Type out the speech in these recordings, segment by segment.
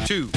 2.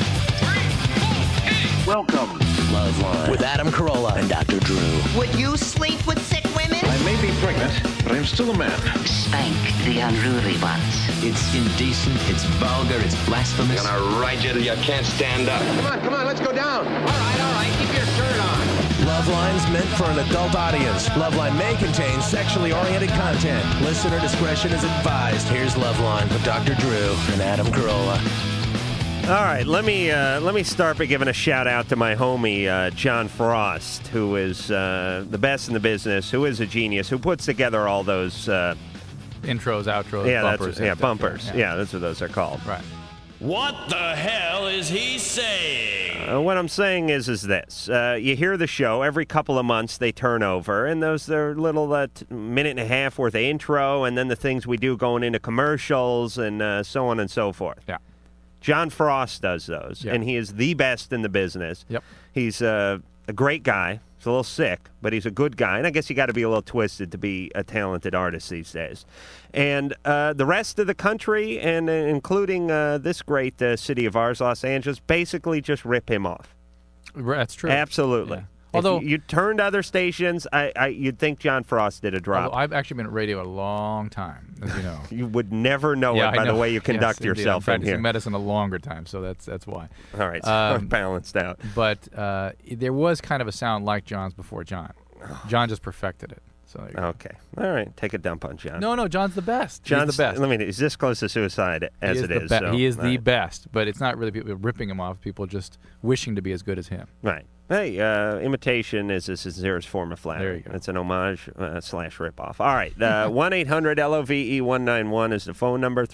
Welcome to LoveLine with Adam Carolla and Dr. Drew. Would you sleep with sick women? I may be pregnant, but I'm still a man. Spank the unruly ones. It's indecent, it's vulgar, it's blasphemous. I'm gonna ride you till you can't stand up. Come on, let's go down. All right, keep your shirt on. LoveLine's meant for an adult audience. LoveLine may contain sexually oriented content. Listener discretion is advised. Here's LoveLine with Dr. Drew and Adam Carolla. All right, let me start by giving a shout out to my homie John Frost, who is the best in the business, who is a genius, who puts together all those intros, outros, bumpers. Bumpers. Yeah, that's what those are called. Right. What the hell is he saying? What I'm saying is this. You hear the show, every couple of months they turn over, and those are little minute and a half worth of intro, and then the things we do going into commercials and so on and so forth. Yeah. John Frost does those, and he is the best in the business. Yep. He's a great guy. He's a little sick, but he's a good guy. And I guess you got to be a little twisted to be a talented artist these days. And the rest of the country, and including this great city of ours, Los Angeles, basically just rip him off. That's true. Absolutely. Yeah. Although you turned to other stations, you'd think John Frost did a drop. I've actually been at radio a long time, as you know. You would never know it by the way you conduct yourself in here. I've medicine a longer time, so that's why. All right, so balanced out. But there was kind of a sound like John's before John. John just perfected it. So there you go. Okay. All right. Take a dump on John. No, John's the best. John's he's the best. I mean, he's this close to suicide as it is. So, he is the best, but it's not really people ripping him off. People just wishing to be as good as him. Right. Hey, imitation is the sincerest form of flattery. There you go. It's an homage / ripoff. All right. 1-800-LOVE-191 is the phone number.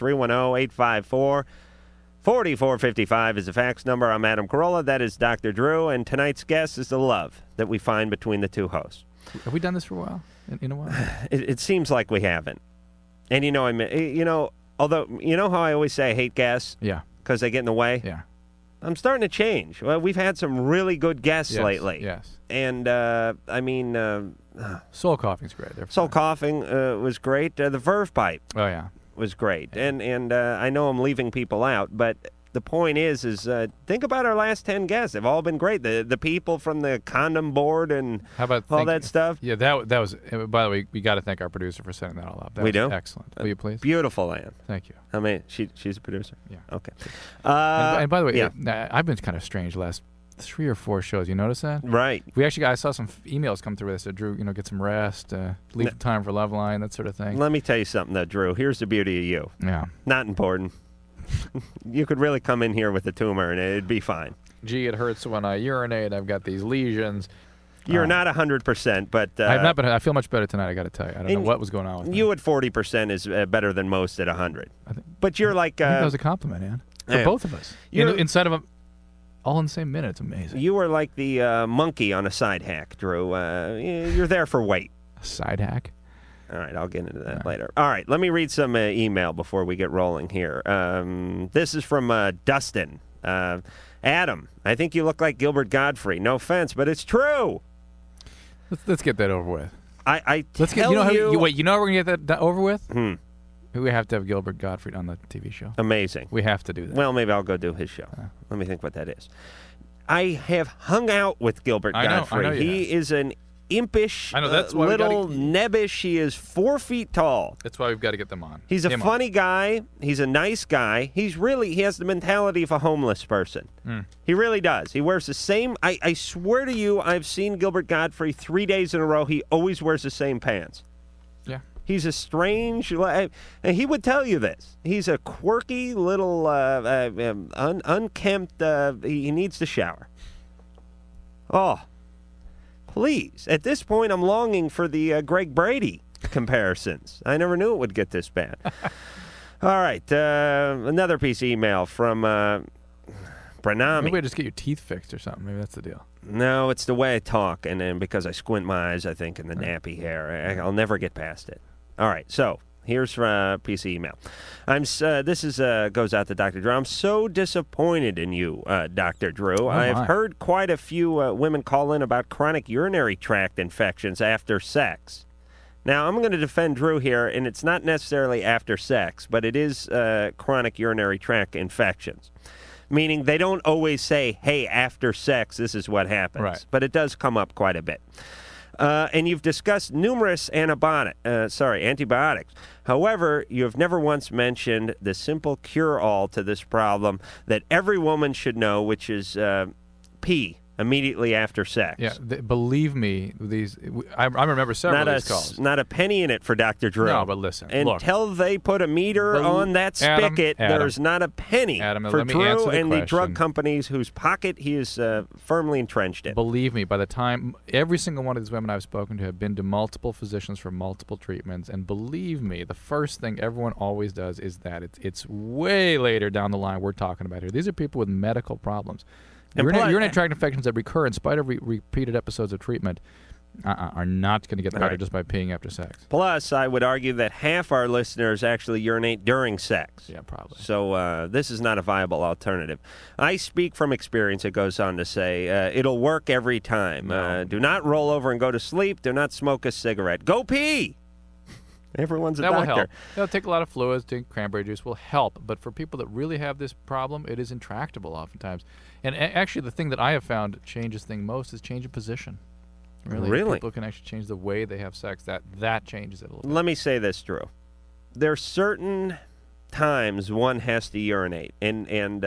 310-854-4455 is the fax number. I'm Adam Carolla. That is Dr. Drew. And tonight's guest is the love that we find between the two hosts. Have we done this for a while? In a while? It seems like we haven't. And although, you know how I always say I hate guests? Yeah. Because they get in the way? Yeah. I'm starting to change. Well, we've had some really good guests lately. Yes. And, Soul Coughing's great. Soul Coughing was great. The Verve Pipe was great. Yeah. And I know I'm leaving people out, but the point is think about our last 10 guests. They've all been great. The people from the condom board and all that stuff. Yeah, that was. By the way, we got to thank our producer for setting that all up. That we was do? Excellent. Will you please? Beautiful, Ann. Thank you. I mean, she's a producer? Yeah. Okay. And by the way, I've been kind of strange the last 3 or 4 shows. You notice that? Right. I saw some emails come through that said, Drew, get some rest, leave time for LoveLine, that sort of thing. Let me tell you something, though, Drew. Here's the beauty of you. Yeah. Not important. You could really come in here with a tumor and it'd be fine. Gee, it hurts when I urinate. I've got these lesions. You're not 100%, but I've not been. I feel much better tonight. I got to tell you. I don't know what was going on with you me. at 40% is better than most at 100. But you're like I think that was a compliment, man, for both of us. Inside of all in the same minute. It's amazing. You were like the monkey on a side hack, Drew. You're there for weight. A side hack. All right, I'll get into that later. All right, let me read some email before we get rolling here. This is from Dustin. Adam, I think you look like Gilbert Gottfried. No offense, but it's true. Let's get that over with. Let's get. Wait, you know how we're gonna get that over with? We have to have Gilbert Gottfried on the TV show. Amazing. We have to do that. Well, maybe I'll go do his show. Let me think what that is. I have hung out with Gilbert Gottfried. I know he is an impish, that's why little nebbish. He is 4 feet tall. That's why we've got to get them on. He's a funny guy. He's a nice guy. He has the mentality of a homeless person. He really does. He wears the same. I swear to you, I've seen Gilbert Gottfried 3 days in a row. He always wears the same pants. Yeah. He's a strange, and he would tell you this. He's a quirky little, unkempt, he needs to shower. Oh, please. At this point, I'm longing for the Greg Brady comparisons. I never knew it would get this bad. All right, another piece of email from Pranami. Maybe I just get your teeth fixed or something. Maybe that's the deal. No, it's the way I talk, and then because I squint my eyes, I think, and the nappy hair. I'll never get past it. All right, so here's a piece of email. This goes out to Dr. Drew. I'm so disappointed in you, Dr. Drew. I've heard quite a few women call in about chronic urinary tract infections after sex. Now, I'm going to defend Drew here, and it's not necessarily after sex, but it is chronic urinary tract infections. meaning they don't always say, hey, after sex, this is what happens. Right. But it does come up quite a bit. And you've discussed numerous antibiotics. However, you have never once mentioned the simple cure-all to this problem that every woman should know, which is pee immediately after sex. Yeah, believe me, I remember several of these calls. Not a penny in it for Dr. Drew. No, but listen, until they put a meter on that spigot, there's not a penny for Drew and the drug companies whose pocket he is firmly entrenched in. Believe me, by the time every single one of these women I've spoken to have been to multiple physicians for multiple treatments, and believe me, the first thing everyone always does is that it's way later down the line we're talking about here. These are people with medical problems. Urinary tract infections that recur in spite of repeated episodes of treatment are not going to get better just by peeing after sex. Plus, I would argue that half our listeners actually urinate during sex. Yeah, probably. So this is not a viable alternative. I speak from experience, it goes on to say. It'll work every time. No. Do not roll over and go to sleep. Do not smoke a cigarette. Go pee! Everyone's a doctor. That will help. It'll take a lot of fluids. Drink cranberry juice will help. But for people that really have this problem, it is intractable oftentimes. And actually, the thing that I have found changes things most is change of position. Really? People can actually change the way they have sex. That changes it a little bit. Let me say this, Drew. There are certain times one has to urinate. And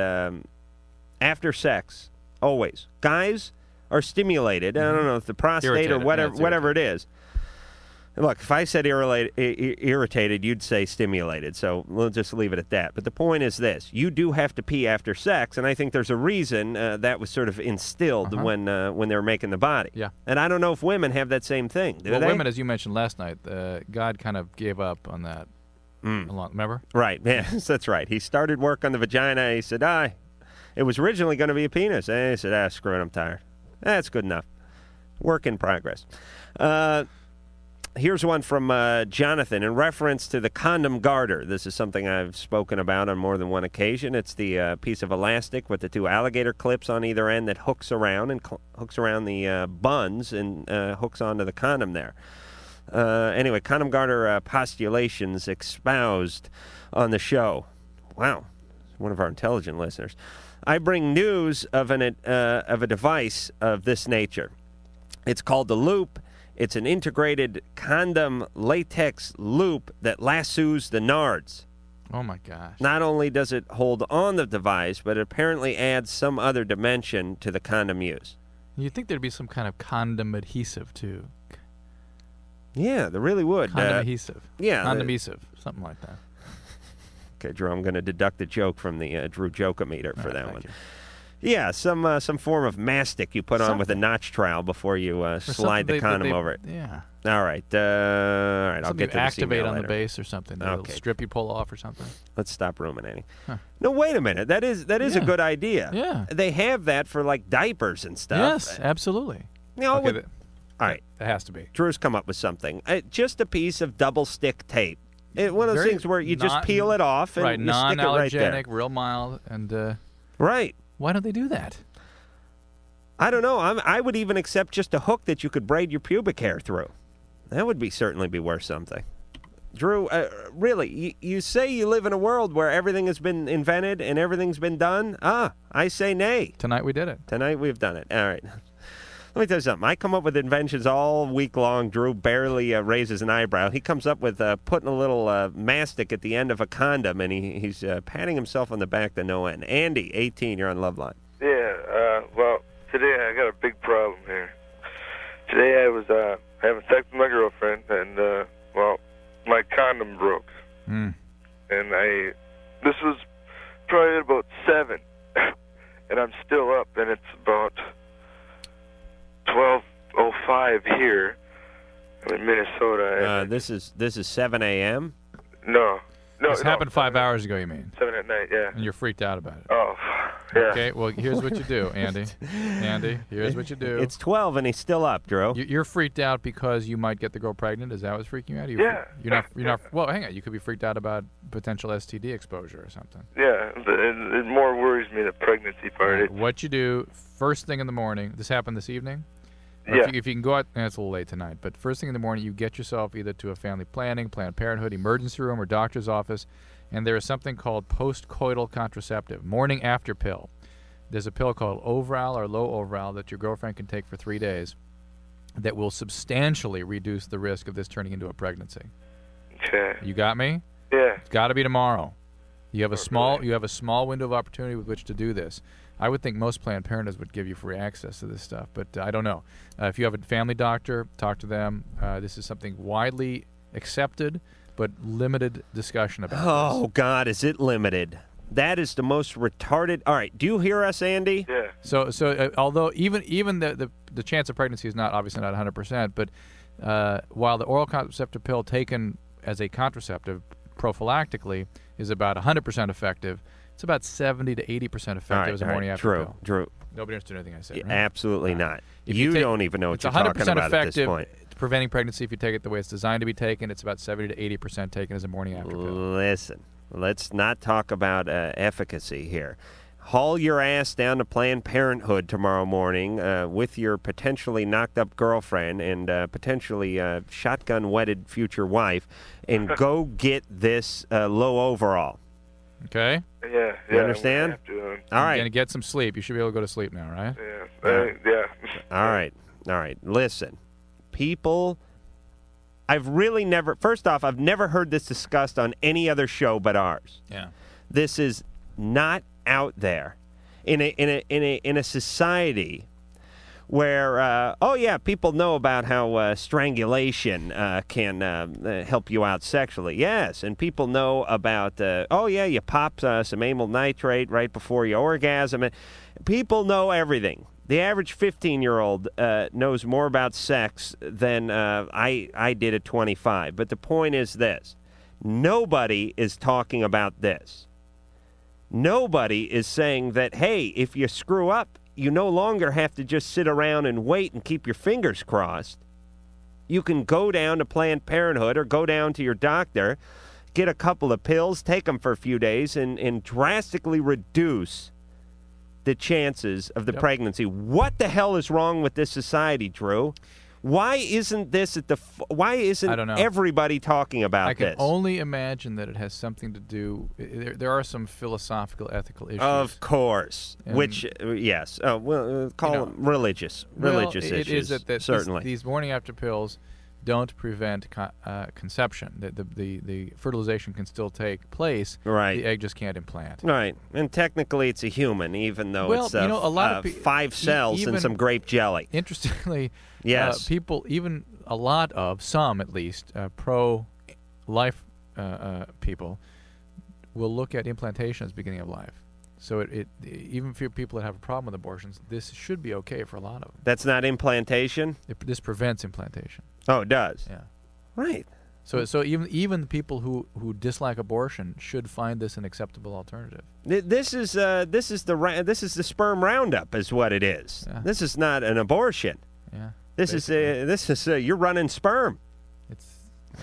after sex, always. Guys are stimulated. I don't know if the prostate or whatever it is. Look, if I said irritated, you'd say stimulated, so we'll just leave it at that. But the point is this. You do have to pee after sex, and I think there's a reason that was sort of instilled when they were making the body. Yeah. And I don't know if women have that same thing, do they? Women, as you mentioned last night, God kind of gave up on that. Remember? Right, yes, that's right. He started work on the vagina. He said, it was originally going to be a penis. And he said, screw it, I'm tired. That's good enough. Work in progress. Here's one from Jonathan in reference to the condom garter. This is something I've spoken about on more than one occasion. It's the piece of elastic with the two alligator clips on either end that hooks around the buns and hooks onto the condom there. Anyway, condom garter postulations espoused on the show. Wow, one of our intelligent listeners. I bring news of a device of this nature. It's called the Loop. It's an integrated condom latex loop that lassos the nards. Oh, my gosh. Not only does it hold on the device, but it apparently adds some other dimension to the condom use. You'd think there'd be some kind of condom adhesive, too. Yeah, there really would. Condom adhesive. Yeah. Condom adhesive. Something like that. Okay, Drew, I'm going to deduct a joke from the Drew Joke-O-Meter for that one. Yeah, some form of mastic you put on with a notch trowel before you slide the condom over it. Yeah. All right. I'll get to this activate on later. the base or something. A little strip you pull off or something. Let's stop ruminating. Huh. No, wait a minute. That is a good idea. Yeah. They have that for like diapers and stuff. Yes, absolutely. All right. That has to be. Drew's come up with something. Just a piece of double stick tape. One of those things where you just peel it off and you stick it right there. Non-allergenic, real mild, and right. Why don't they do that? I don't know. I would even accept just a hook that you could braid your pubic hair through. That would certainly be worth something. Drew, really, you say you live in a world where everything has been invented and everything's been done? I say nay. Tonight we did it. Tonight we've done it. All right. Let me tell you something. I come up with inventions all week long. Drew barely raises an eyebrow. He comes up with putting a little mastic at the end of a condom, and he's patting himself on the back to no end. Andy, 18, you're on LoveLine. Yeah, well, today I got a big problem here. Today I was having sex with my girlfriend, and, my condom broke. And this was probably at about 7, and I'm still up, and it's about 12:05 here. I'm in Minnesota. This is 7 a.m.? No. This happened 5 hours ago, you mean? 7 at night, yeah. And you're freaked out about it. Oh, yeah. Okay, well, here's what you do, Andy. Andy, here's what you do. It's 12 and he's still up, Drew. You're freaked out because you might get the girl pregnant? Is that what's freaking you out? Yeah. You're not. Well, hang on. You could be freaked out about potential STD exposure or something. Yeah, it more worries me the pregnancy part. Right. What you do first thing in the morning. This happened this evening? Yeah. If you can go out, and it's a little late tonight, but first thing in the morning, you get yourself either to a family planning, Planned Parenthood, emergency room, or doctor's office, and there is something called post-coital contraceptive, morning after pill. There's a pill called Overall or Low Overall that your girlfriend can take for 3 days that will substantially reduce the risk of this turning into a pregnancy. Okay. You got me? Yeah. It's got to be tomorrow. You have a small window of opportunity with which to do this. I would think most Planned Parenthoods would give you free access to this stuff, but I don't know. If you have a family doctor, talk to them. This is something widely accepted, but limited discussion about. Oh, God, is it limited? That is the most retarded. All right, do you hear us, Andy? Yeah. So although even the chance of pregnancy is obviously not 100%, but while the oral contraceptive pill taken as a contraceptive prophylactically is about 100% effective, it's about 70 to 80% effective as a morning after pill. Drew. Nobody understood anything I said, right? Absolutely not. You don't even know what you're talking about at this point. It's 100% effective preventing pregnancy if you take it the way it's designed to be taken. It's about 70 to 80% taken as a morning after pill. Listen, let's not talk about efficacy here. Haul your ass down to Planned Parenthood tomorrow morning with your potentially knocked-up girlfriend and potentially shotgun-wedded future wife and go get this low overall. Okay? Yeah. You understand? All right. You're going to get some sleep. You should be able to go to sleep now, right? Yeah. Yeah. All right. Listen, people, I've really never, first off, I've never heard this discussed on any other show but ours. Yeah. This is not out there in a society where people know about how strangulation can help you out sexually. Yes, and people know about you pop some amyl nitrate right before you orgasm. People know everything. The average 15-year-old knows more about sex than I did at 25. But the point is this: nobody is talking about this. Nobody is saying that, hey, if you screw up, you no longer have to just sit around and wait and keep your fingers crossed. You can go down to Planned Parenthood or go down to your doctor, get a couple of pills, take them for a few days, and drastically reduce the chances of the pregnancy. What the hell is wrong with this society, Drew? Why isn't this why isn't everybody talking about this? I can only imagine that it has something to do. There are some philosophical, ethical issues. Of course, which yes, call them religious issues. It is that certainly these morning after pills don't prevent conception. The fertilization can still take place. Right. The egg just can't implant. Right. And technically, it's a human, even though it's a lot of 5 cells and some grape jelly. Interestingly, yes, people, even a lot of some at least pro-life people, will look at implantation as beginning of life. So even for people that have a problem with abortions, this should be okay for a lot of them. That's not implantation? This prevents implantation. Oh, it does? Yeah. Right. So even the people who dislike abortion should find this an acceptable alternative. This is the sperm roundup, is what it is. Yeah. This is not an abortion. Yeah. This is you're running sperm. It's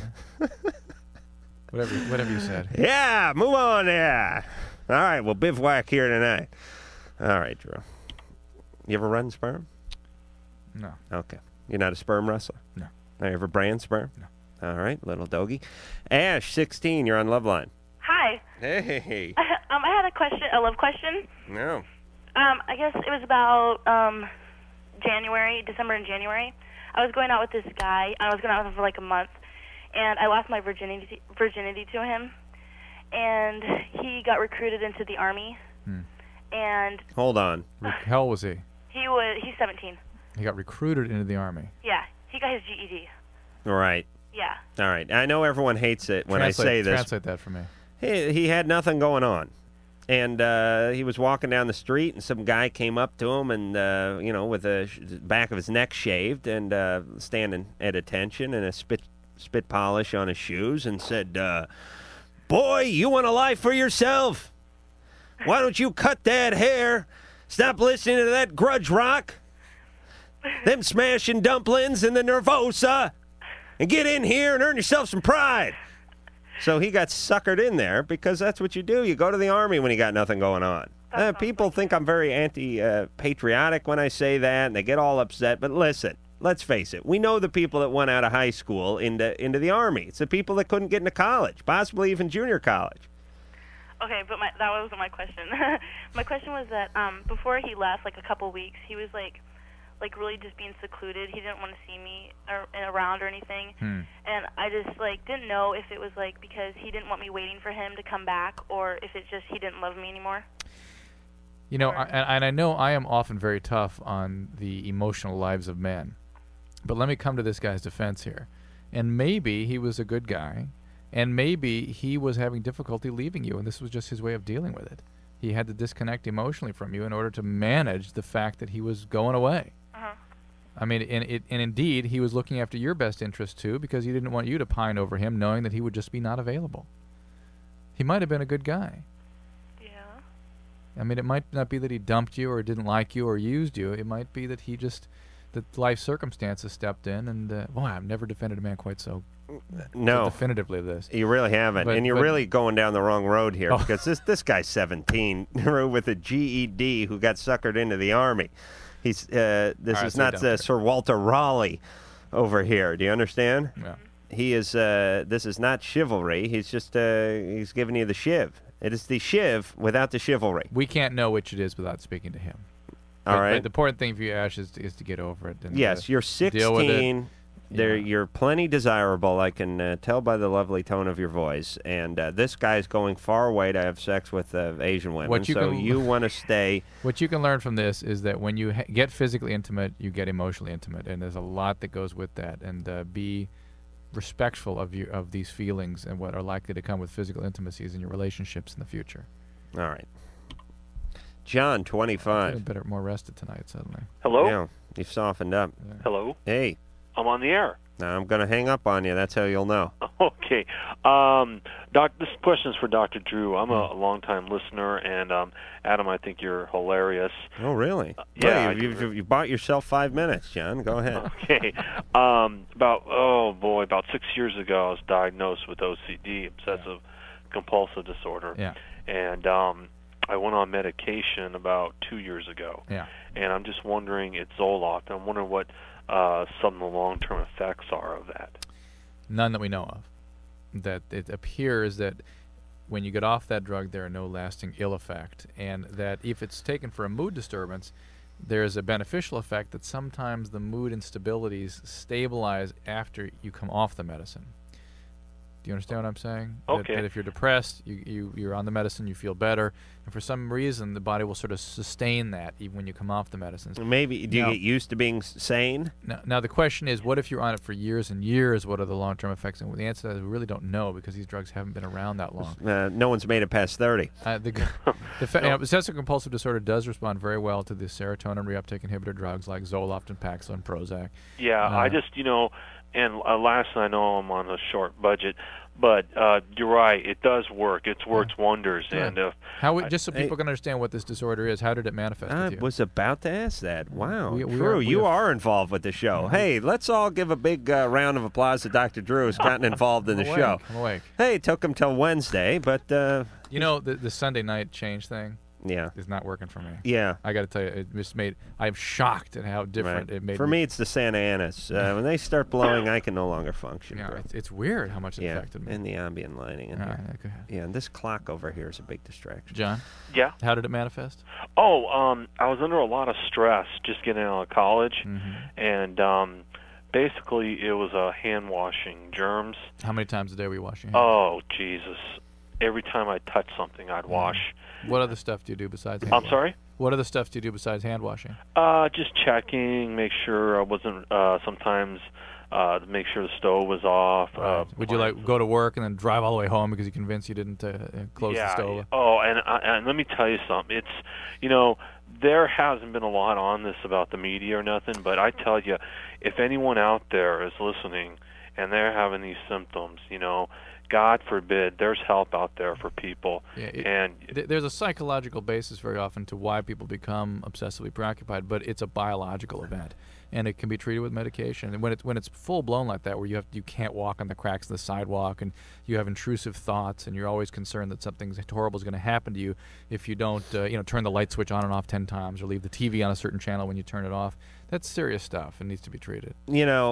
whatever you said. Yeah, move on there. All right, we'll bivouac here tonight. All right, Drew. You ever run sperm? No. Okay. You're not a sperm wrestler? No. You ever brand sperm? No. All right, little doggy. Ash, 16, you're on LoveLine. Hi. Hey. I had a love question. No. I guess it was about December and January. I was going out with this guy. I was going out with him for like a month, and I lost my virginity to him. And he got recruited into the Army. And hold on. How old was he? He's 17. He got recruited into the Army. Yeah, he got his GED. Right. Yeah. All right. I know everyone hates it when I say this. Translate that for me. He had nothing going on. And he was walking down the street, and some guy came up to him and, with the back of his neck shaved and standing at attention and a spit polish on his shoes and said, boy, you want a life for yourself? Why don't you cut that hair, stop listening to that grudge rock, them smashing dumplings and the Nervosa, and get in here and earn yourself some pride. So he got suckered in there because that's what you do. You go to the Army when you got nothing going on. People think I'm very anti-patriotic when I say that, and they get all upset. But listen, let's face it. We know the people that went out of high school into the Army. It's the people that couldn't get into college, possibly even junior college. Okay, but that wasn't my question. My question was that before he left, like a couple weeks, he was like really just being secluded. He didn't want to see me around or anything. And I just didn't know if it was because he didn't want me waiting for him to come back, or if it's just he didn't love me anymore. You know, and I know I am often very tough on the emotional lives of men, but let me come to this guy's defense here. And maybe he was a good guy, and maybe he was having difficulty leaving you, and this was just his way of dealing with it. He had to disconnect emotionally from you in order to manage the fact that he was going away. I mean, and indeed, he was looking after your best interest, too, because he didn't want you to pine over him, knowing that he would just be not available. He might have been a good guy. Yeah. I mean, it might not be that he dumped you or didn't like you or used you. It might be that that life circumstances stepped in, and, boy, I've never defended a man quite so definitively this. You really haven't. And you're really going down the wrong road here, because this guy's 17 with a GED who got suckered into the Army. This is not Sir Walter Raleigh over here. Do you understand? Yeah. He is. This is not chivalry. He's just. He's giving you the shiv. It is the shiv without the chivalry. We can't know which it is without speaking to him. All right. But the important thing for you, Ash, is to get over it. And, yes, you're 16. Deal with it. You're plenty desirable. I can tell by the lovely tone of your voice. And this guy's going far away to have sex with Asian women. You want to stay. What you can learn from this is that when you get physically intimate, you get emotionally intimate, and there's a lot that goes with that. And be respectful of these feelings and what are likely to come with physical intimacies in your relationships in the future. All right. John, 25. I'm better, more rested tonight suddenly. Hello? Yeah, you've softened up. Yeah. Hello? Hey. I'm on the air. Now I'm going to hang up on you. That's how you'll know. Okay. This question is for Dr. Drew. I'm a long-time listener, and Adam, I think you're hilarious. Oh, really? Yeah. You bought yourself 5 minutes, John. Go ahead. Okay. About 6 years ago, I was diagnosed with OCD, obsessive compulsive disorder. Yeah. And I went on medication about 2 years ago. Yeah. And I'm just wondering, it's Zoloft, and I'm wondering what some of the long-term effects are of that. None that we know of. That it appears that when you get off that drug, there are no lasting ill effect, and that if it's taken for a mood disturbance, there's a beneficial effect that sometimes the mood instabilities stabilize after you come off the medicine. Do you understand what I'm saying? Okay. That if you're depressed, you're on the medicine, you feel better, and for some reason the body will sort of sustain that even when you come off the medicines. Maybe do you get used to being sane? Now the question is, what if you're on it for years and years? What are the long-term effects? And the answer to that is we really don't know, because these drugs haven't been around that long. No one's made it past 30. Obsessive compulsive disorder does respond very well to the serotonin reuptake inhibitor drugs like Zoloft and Paxil and Prozac. Yeah, I just, and last I know I'm on a short budget, but you're right, it does work. It's worked wonders. Yeah. And just so people can understand what this disorder is, how did it manifest with you? I was about to ask that. Wow, Drew, you are involved with the show. Hey, let's all give a big round of applause to Dr. Drew, who's gotten involved in the show. I'm awake. Hey, it took him till Wednesday, but... the Sunday night change thing is not working for me. Yeah. I got to tell you, it just I'm shocked at how different it made For me, it's the Santa Anas. When they start blowing, I can no longer function. Yeah, it's weird how much it affected me. And the ambient lighting in here. Go ahead. Yeah, and this clock over here is a big distraction. John? Yeah? How did it manifest? I was under a lot of stress just getting out of college, and basically it was hand washing germs. How many times a day were you washing your hands? Oh, Jesus. Every time I touched something, I'd wash. What other stuff do you do besides hand washing? I'm sorry? What other stuff do you do besides hand washing? Just checking, make sure I wasn't, sometimes make sure the stove was off. Right. Would you go to work and then drive all the way home because you're convinced you didn't close the stove? Oh, and let me tell you something. It's, there hasn't been a lot on this about the media or nothing, but I tell you, if anyone out there is listening and they're having these symptoms, God forbid, there's help out there for people. Yeah, there's a psychological basis very often to why people become obsessively preoccupied, but it's a biological event, and it can be treated with medication. And when it's full blown like that, where you can't walk on the cracks of the sidewalk, and you have intrusive thoughts, and you're always concerned that something horrible is going to happen to you if you don't, turn the light switch on and off 10 times, or leave the TV on a certain channel when you turn it off. That's serious stuff and needs to be treated.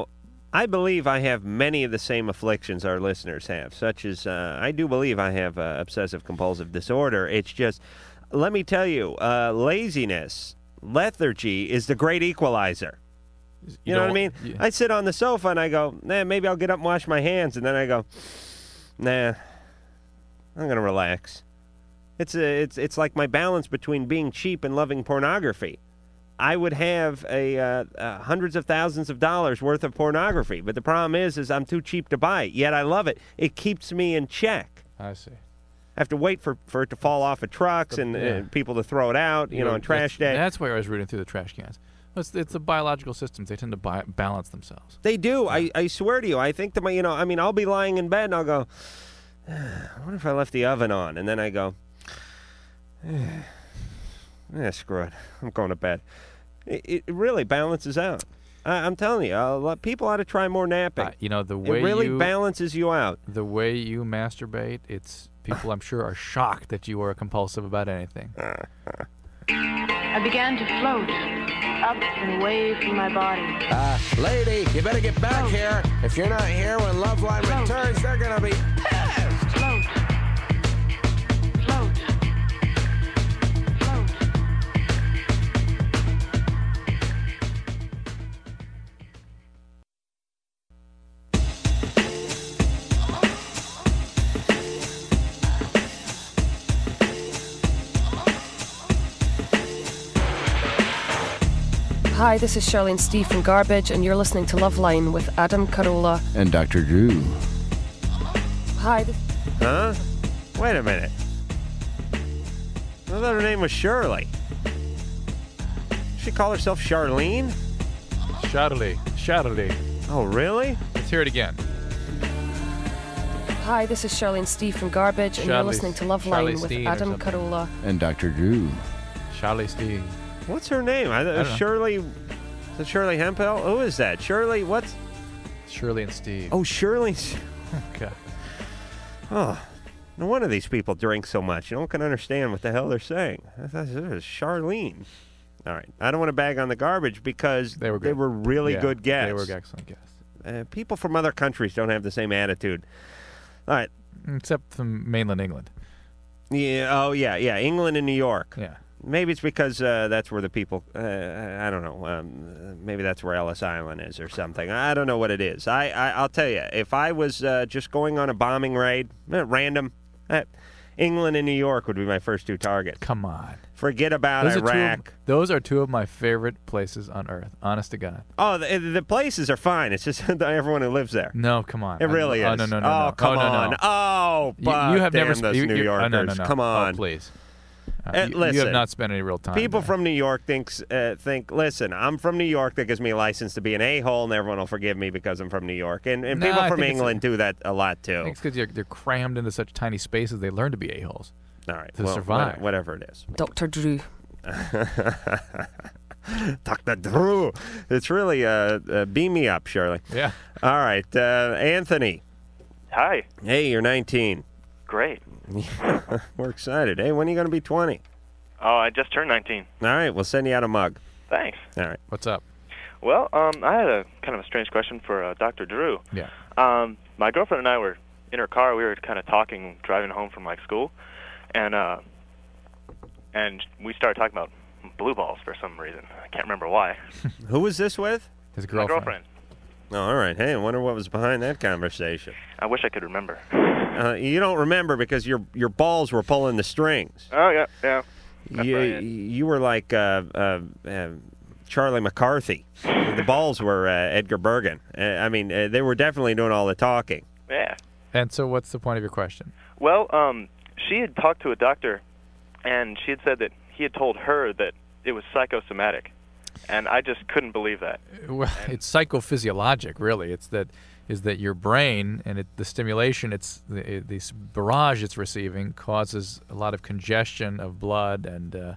I believe I have many of the same afflictions our listeners have, such as I do believe I have obsessive-compulsive disorder. It's just, let me tell you, laziness, lethargy is the great equalizer. You know what I mean? Yeah. I sit on the sofa and I go, maybe I'll get up and wash my hands, and then I go, nah, I'm gonna relax. It's like my balance between being cheap and loving pornography. I would have hundreds of thousands of dollars worth of pornography, but the problem is I'm too cheap to buy it. Yet I love it. It keeps me in check. I see. I have to wait for it to fall off of trucks and people to throw it out, on trash day. That's why I was rooting through the trash cans. It's the biological systems. They tend to balance themselves. They do. I swear to you. I think I'll be lying in bed and I'll go, I wonder if I left the oven on. And then I go, screw it. I'm going to bed. It really balances out. I'm telling you, people ought to try more napping. The way it really balances you out. The way you masturbate, people I'm sure are shocked that you are compulsive about anything. I began to float up and away from my body. Lady, you better get back here. If you're not here when LoveLine returns, they're going to be pissed. Float. Float. Float. Hi, this is Shirley and Steve from Garbage, and you're listening to LoveLine with Adam Carolla and Dr. Drew. Hi. Huh? Wait a minute. I thought her name was Shirley. She call herself Charlene? Shirley. Oh, really? Let's hear it again. Hi, this is Shirley and Steve from Garbage, and you're listening to LoveLine with Adam Carolla and Dr. Drew. Shirley Steve. What's her name? Shirley. Is it Shirley Hempel? Who is that? Shirley. What's? Shirley and Steve. Oh, Shirley. Okay. Oh, no wonder these people drink so much. You don't can understand what the hell they're saying. I thought it was Charlene. All right. I don't want to bag on the Garbage because they were really good guests. They were excellent guests. People from other countries don't have the same attitude. All right. Except from mainland England. Yeah. Oh, yeah. England and New York. Yeah. Maybe it's because that's where the people, I don't know, maybe that's where Ellis Island is or something. I don't know what it is. I'll tell you, if I was just going on a bombing raid, random, England and New York would be my first two targets. Come on. Forget about Iraq. Those are two of my favorite places on Earth, honest to God. Oh, the places are fine. It's just everyone who lives there. No, come on. It really is. Oh, no. Oh, come on. No. Oh, you have never those New Yorkers. No. Come on. Oh, please. Listen, you have not spent any real time. People there. from New York think, listen, I'm from New York. That gives me a license to be an a-hole, and everyone will forgive me because I'm from New York. And people from England do that a lot, too. I think it's because they're crammed into such tiny spaces, they learn to be a-holes. All right. To survive. Whatever it is. Dr. Drew. Dr. Drew. It's really, beam me up, Shirley. Yeah. All right. Anthony. Hi. Hey, you're 19. Great. We're excited. Hey, when are you going to be 20? Oh, I just turned 19. All right, we'll send you out a mug. Thanks. All right. What's up? Well, I had a kind of a strange question for Dr. Drew. Yeah. My girlfriend and I were in her car. We were kind of talking, driving home from school, and we started talking about blue balls for some reason. I can't remember why. Who was this with? His girlfriend. My girlfriend. Oh, all right. Hey, I wonder what was behind that conversation. I wish I could remember. You don't remember because your balls were pulling the strings. Oh, yeah. That's right. You were like Charlie McCarthy. The balls were Edgar Bergen. I mean, they were definitely doing all the talking. Yeah. And so what's the point of your question? Well, she had talked to a doctor, and she had said that he had told her that it was psychosomatic. And I just couldn't believe that. Well, it's psychophysiologic, really. Is that your brain and the stimulation, this barrage it's receiving causes a lot of congestion of blood, and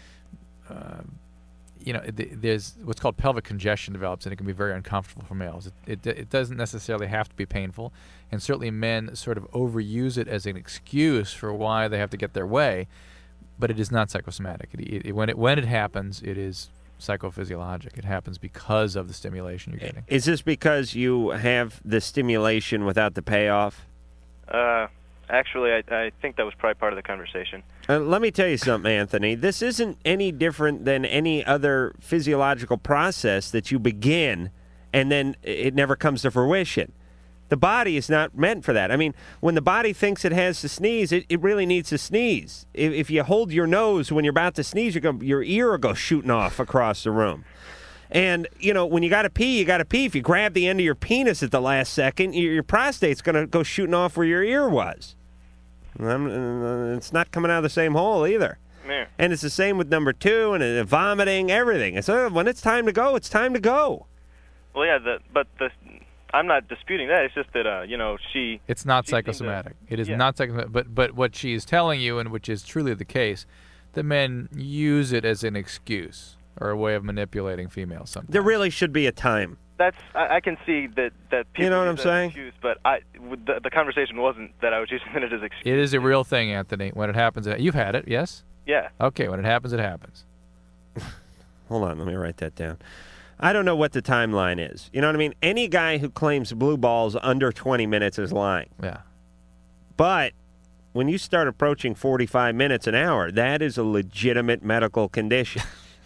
there's what's called pelvic congestion develops, and it can be very uncomfortable for males. It doesn't necessarily have to be painful, and certainly men sort of overuse it as an excuse for why they have to get their way, but it is not psychosomatic. When it happens, it is psychophysiologic. It happens because of the stimulation you're getting. Is this because you have the stimulation without the payoff? Actually, I think that was probably part of the conversation. Let me tell you something, Anthony. This isn't any different than any other physiological process that you begin and then it never comes to fruition. The body is not meant for that. I mean, when the body thinks it has to sneeze, it really needs to sneeze. If you hold your nose when you're about to sneeze, your ear will go shooting off across the room. And, you know, when you got to pee, you got to pee. If you grab the end of your penis at the last second, your prostate's going to go shooting off where your ear was. It's not coming out of the same hole either. Yeah. And it's the same with number 2 and vomiting, everything. So when it's time to go, it's time to go. Well, yeah, I'm not disputing that. It's just that, you know, she... It's not psychosomatic. It is not psychosomatic. But what she is telling you, and which is truly the case, the men use it as an excuse or a way of manipulating females sometimes. There really should be a time. I can see that people you know what I'm use that as saying? excuse, but the conversation wasn't that I was using it as excuse. It is a real thing, Anthony. When it happens, you've had it, yes? Yeah. Okay, when it happens, it happens. Hold on, let me write that down. I don't know what the timeline is. You know what I mean? Any guy who claims blue balls under 20 minutes is lying. Yeah. But when you start approaching 45 minutes an hour, that is a legitimate medical condition.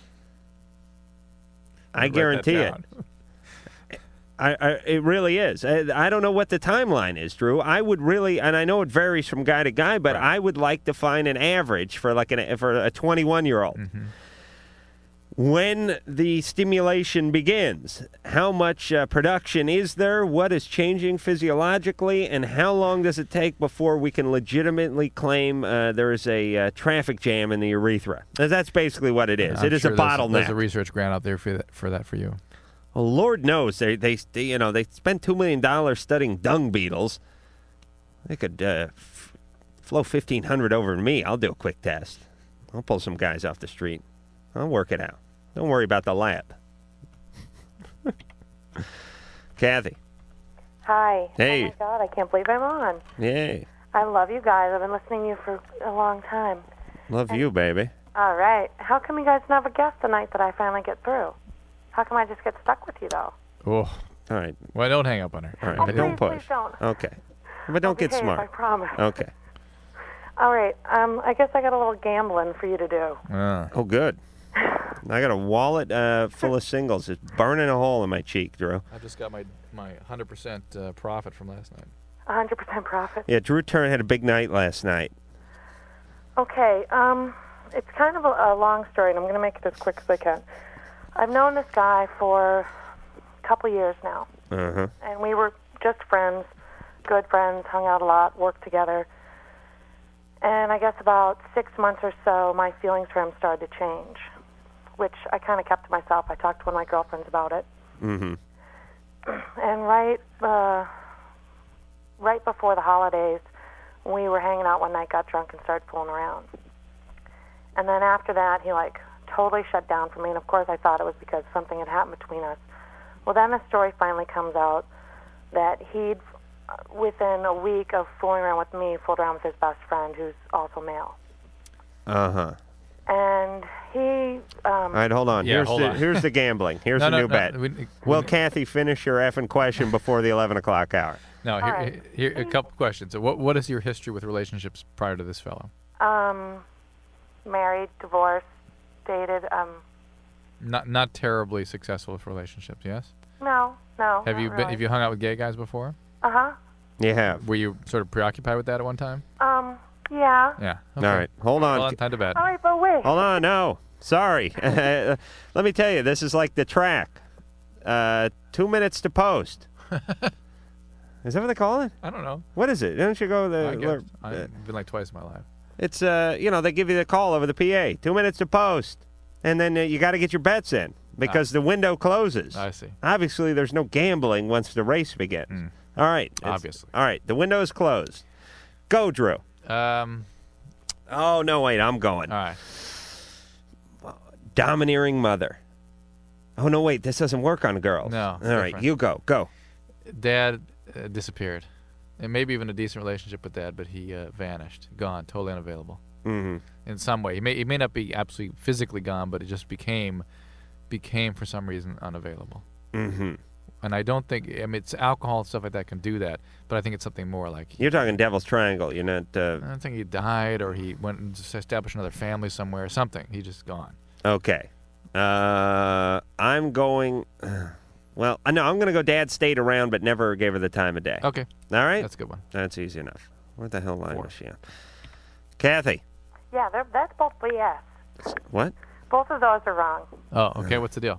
I guarantee it. It really is. I don't know what the timeline is, Drew. I would really, and I know it varies from guy to guy, but I would like to find an average for like for a 21-year-old. Mm-hmm. When the stimulation begins, how much production is there? What is changing physiologically? And how long does it take before we can legitimately claim there is a traffic jam in the urethra? That's basically what it is. It is a bottleneck. There's a research grant out there for that for you. Well, Lord knows they spent $2 million studying dung beetles. They could flow 1,500 over to me. I'll do a quick test. I'll pull some guys off the street. I'll work it out. Don't worry about the lab. Kathy. Hi. Hey. Oh, my God, I can't believe I'm on. Yay. I love you guys. I've been listening to you for a long time. Love you, baby. All right. How come you guys don't have a guest tonight that I finally get through? How come I just get stuck with you, though? Oh. All right. Well, don't hang up on her. All right, Oh, but don't please, push. please don't. Okay. But don't get behave, smart. I promise. Okay. All right. I guess I got a little gambling for you to do. Oh, good. I got a wallet full of singles. It's burning a hole in my cheek, Drew. I just got my 100% profit from last night. 100% profit? Yeah, Drew Turner had a big night last night. Okay. It's kind of a long story, and I'm going to make it as quick as I can. I've known this guy for a couple years now. Uh-huh. And we were just friends, good friends, hung out a lot, worked together. And I guess about 6 months or so, my feelings for him started to change, which I kind of kept to myself. I talked to one of my girlfriends about it. Mm-hmm. And right before the holidays, we were hanging out one night, got drunk, and started fooling around. And then after that, he, totally shut down for me. And, of course, I thought it was because something had happened between us. Well, then the story finally comes out that he'd, within a week of fooling around with me, fooled around with his best friend, who's also male. Uh-huh. And he... All right, hold on. Yeah, Here's the gambling. Here's a new bet. Will Kathy finish your effing question before the 11 o'clock hour? No, here a couple questions. What is your history with relationships prior to this fellow? Married, divorced, dated. Not terribly successful with relationships, yes? No. Have you really. Have you hung out with gay guys before? Uh-huh. You have. Were you sort of preoccupied with that at one time? Yeah. Yeah. Okay. All right. Hold on. Well, time to bed. All right, but wait. Hold on. No. Sorry. Let me tell you, this is like the track. 2 minutes to post. Is that what they call it? I don't know. What is it? Don't you go the... I've been twice in my life. It's, they give you the call over the PA. 2 minutes to post. And then you got to get your bets in because the window closes. I see. Obviously, there's no gambling once the race begins. All right. Obviously. All right. The window is closed. Go, Drew. Oh, no, wait. I'm going. All right. Domineering mother. Oh, no, wait. This doesn't work on girls. No. All right. You go. Go. Dad disappeared. And maybe even a decent relationship with Dad, but he vanished. Gone. Totally unavailable. Mm-hmm. In some way. He may not be absolutely physically gone, but it just became became, for some reason, unavailable. Mm-hmm. And I don't think, I mean, it's alcohol and stuff like that can do that, but I think it's something more like... You're talking Devil's Triangle. You're not... I don't think he died or he went and established another family somewhere or something. He's just gone. Okay. I'm going... Well, no, I'm going to go Dad stayed around but never gave her the time of day. Okay. All right? That's a good one. That's easy enough. What the hell line was she on? Kathy. Yeah, that's both BS. What? Both of those are wrong. Oh, okay. What's the deal?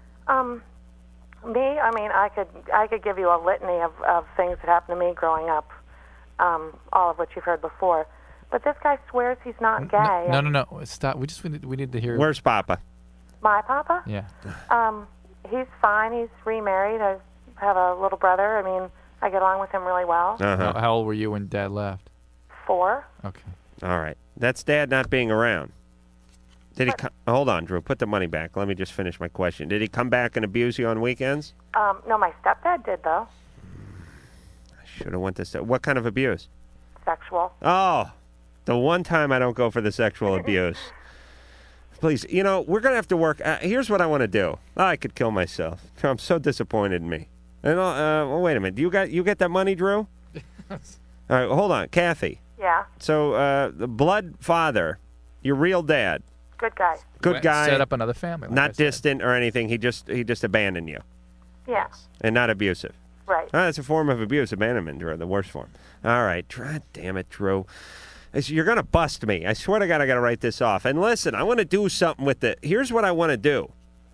Me, I mean, I could give you a litany of things that happened to me growing up, all of which you've heard before. But this guy swears he's not gay. No. Stop. We need to hear... Where's Papa? My Papa? Yeah. He's fine. He's remarried. I have a little brother. I mean, I get along with him really well. How old were you when Dad left? 4. Okay. All right. That's Dad not being around. Did he hold on, Drew. Put the money back. Let me just finish my question. Did he come back and abuse you on weekends? No, my stepdad did, though. I should have went this. What kind of abuse? Sexual. Oh, the one time I don't go for the sexual abuse. Please, we're going to have to work. Here's what I want to do. I could kill myself. I'm so disappointed in me. And well, wait a minute. You get that money, Drew? All right, hold on. Kathy. Yeah. So the blood father, your real dad. Good guy. Good guy. Set up another family. Not distant or anything. He just abandoned you. Yeah. And not abusive. Right. Oh, that's a form of abuse, abandonment, Drew, the worst form. All right. God damn it, Drew. You're going to bust me. I swear to God, I got to write this off. And listen, I want to do something with it. Here's what I want to do.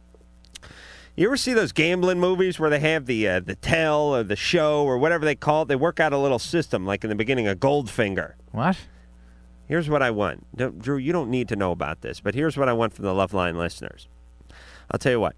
You ever see those gambling movies where they have the tell or the show or whatever they call it? They work out a little system, like in the beginning of Goldfinger. What? Here's what I want. Drew, you don't need to know about this, but here's what I want from the LoveLine listeners. I'll tell you what.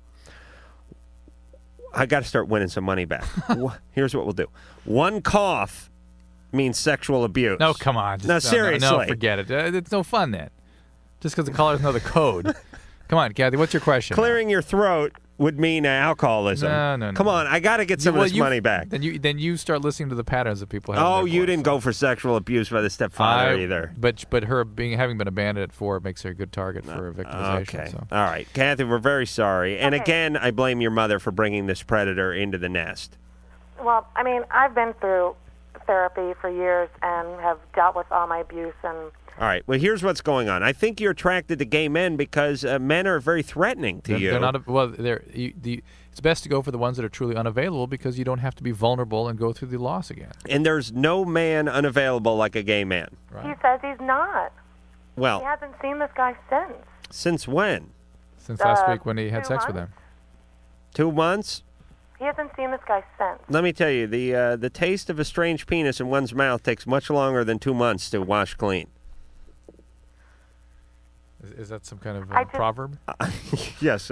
I got to start winning some money back. Here's what we'll do. One cough means sexual abuse. No, come on. No, seriously. No, forget it. It's no fun then. Just because the callers know the code. Come on, Kathy, what's your question? Clearing your throat would mean alcoholism. No. Come on, I got to get some of this money back. Then you start listening to the patterns that people have. Oh, you didn't go for sexual abuse by the stepfather either. But her having been abandoned at 4 makes her a good target for victimization. Okay. So. All right. Kathy, we're very sorry. And again, I blame your mother for bringing this predator into the nest. Well, I mean, I've been through therapy for years and have dealt with all my abuse and... All right. Well, here's what's going on. I think you're attracted to gay men because men are very threatening to you. They're not. It's best to go for the ones that are truly unavailable because you don't have to be vulnerable and go through the loss again. And there's no man unavailable like a gay man. Right. He says he's not. Well, he hasn't seen this guy since. Since when? Since last week when he had sex with him. 2 months? He hasn't seen this guy since. Let me tell you, the taste of a strange penis in one's mouth takes much longer than 2 months to wash clean. Is that some kind of proverb? Yes.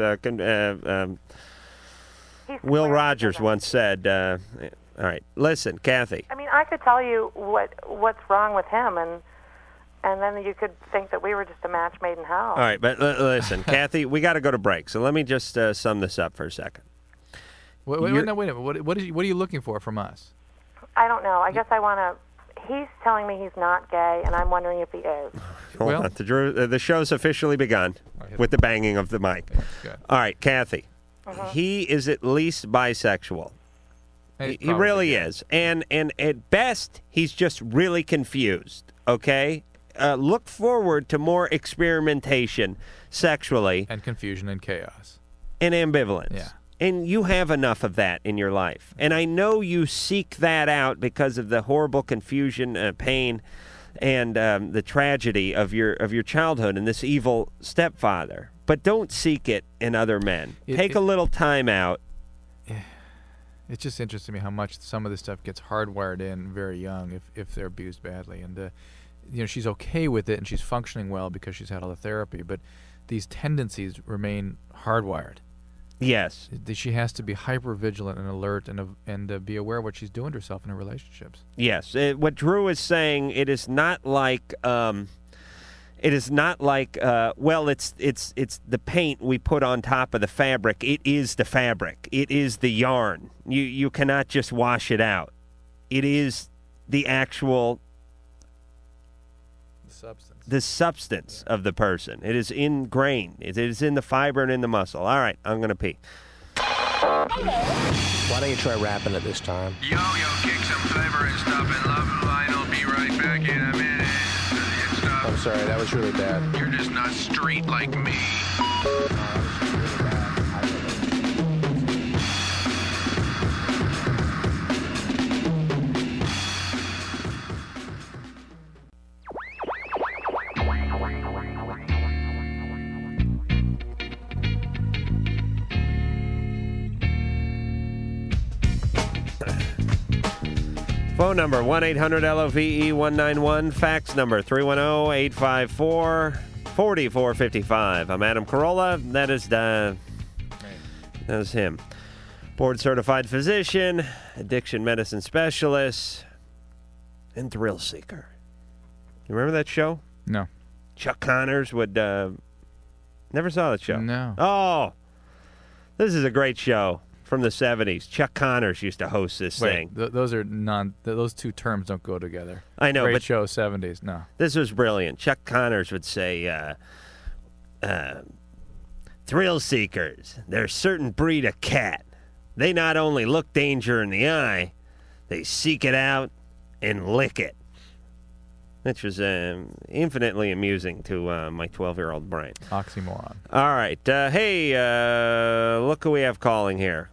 Will Rogers once said, all right, listen, Kathy. I mean, I could tell you what's wrong with him, and then you could think that we were just a match made in hell. All right, but listen, Kathy, we got to go to break, so let me just sum this up for a second. Wait a minute. What are you looking for from us? I don't know. I guess I want to... He's telling me he's not gay, and I'm wondering if he is. Hold on. The show's officially begun with the banging of the mic. All right, Kathy. He is at least bisexual. He really is. And at best, he's just really confused, okay? Look forward to more experimentation sexually. And confusion and chaos. And ambivalence. Yeah. And you have enough of that in your life. And I know you seek that out because of the horrible confusion, pain, and the tragedy of your childhood and this evil stepfather. But don't seek it in other men. Take a little time out. It's just interesting to me how much some of this stuff gets hardwired in very young if they're abused badly. And she's okay with it and she's functioning well because she's had all the therapy. But these tendencies remain hardwired. Yes. She has to be hyper vigilant and alert and be aware of what she's doing to herself in her relationships. Yes. What Drew is saying, it is not like well, it's the paint we put on top of the fabric. It is the fabric. It is the yarn. You cannot just wash it out. It is the actual substance. the substance of the person. It is ingrained. It is in the fiber and in the muscle. All right, I'm going to pee. Why don't you try rapping it this time? Yo, kick some flavor and stuff, and LoveLine will be right back in a minute. I'm sorry, that was really bad. You're just not street like me. Phone number 1-800-LOVE-191. Fax number 310-854-4455. I'm Adam Carolla. That is him. Board certified physician, addiction medicine specialist, and thrill seeker. You remember that show? No. Chuck Connors would never saw that show. No. Oh, this is a great show. From the 70s. Chuck Connors used to host this thing. Those are those two terms don't go together. I know, Great but show, 70s. No. This was brilliant. Chuck Connors would say, thrill seekers, they're a certain breed of cat. They not only look danger in the eye, they seek it out and lick it. Which was infinitely amusing to my 12-year-old brain. Oxymoron. All right. Hey, look who we have calling here.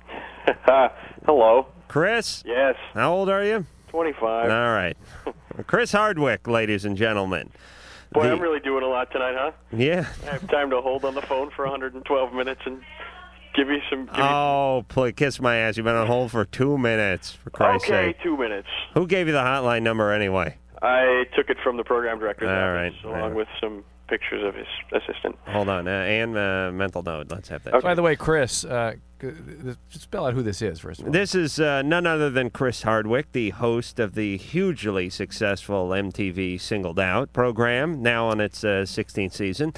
Hello. Chris? Yes. How old are you? 25. All right. Chris Hardwick, ladies and gentlemen. Boy, I'm really doing a lot tonight, huh? Yeah. I have time to hold on the phone for 112 minutes and give you some... Please, kiss my ass. You've been on hold for 2 minutes, for Christ's Okay, sake. 2 minutes. Who gave you the hotline number anyway? I took it from the program director's office, along with some pictures of his assistant. Hold on. And mental note. Let's have that. Okay. By the way, Chris, just spell out who this is, first of all. This is none other than Chris Hardwick, the host of the hugely successful MTV Singled Out program, now on its 16th season.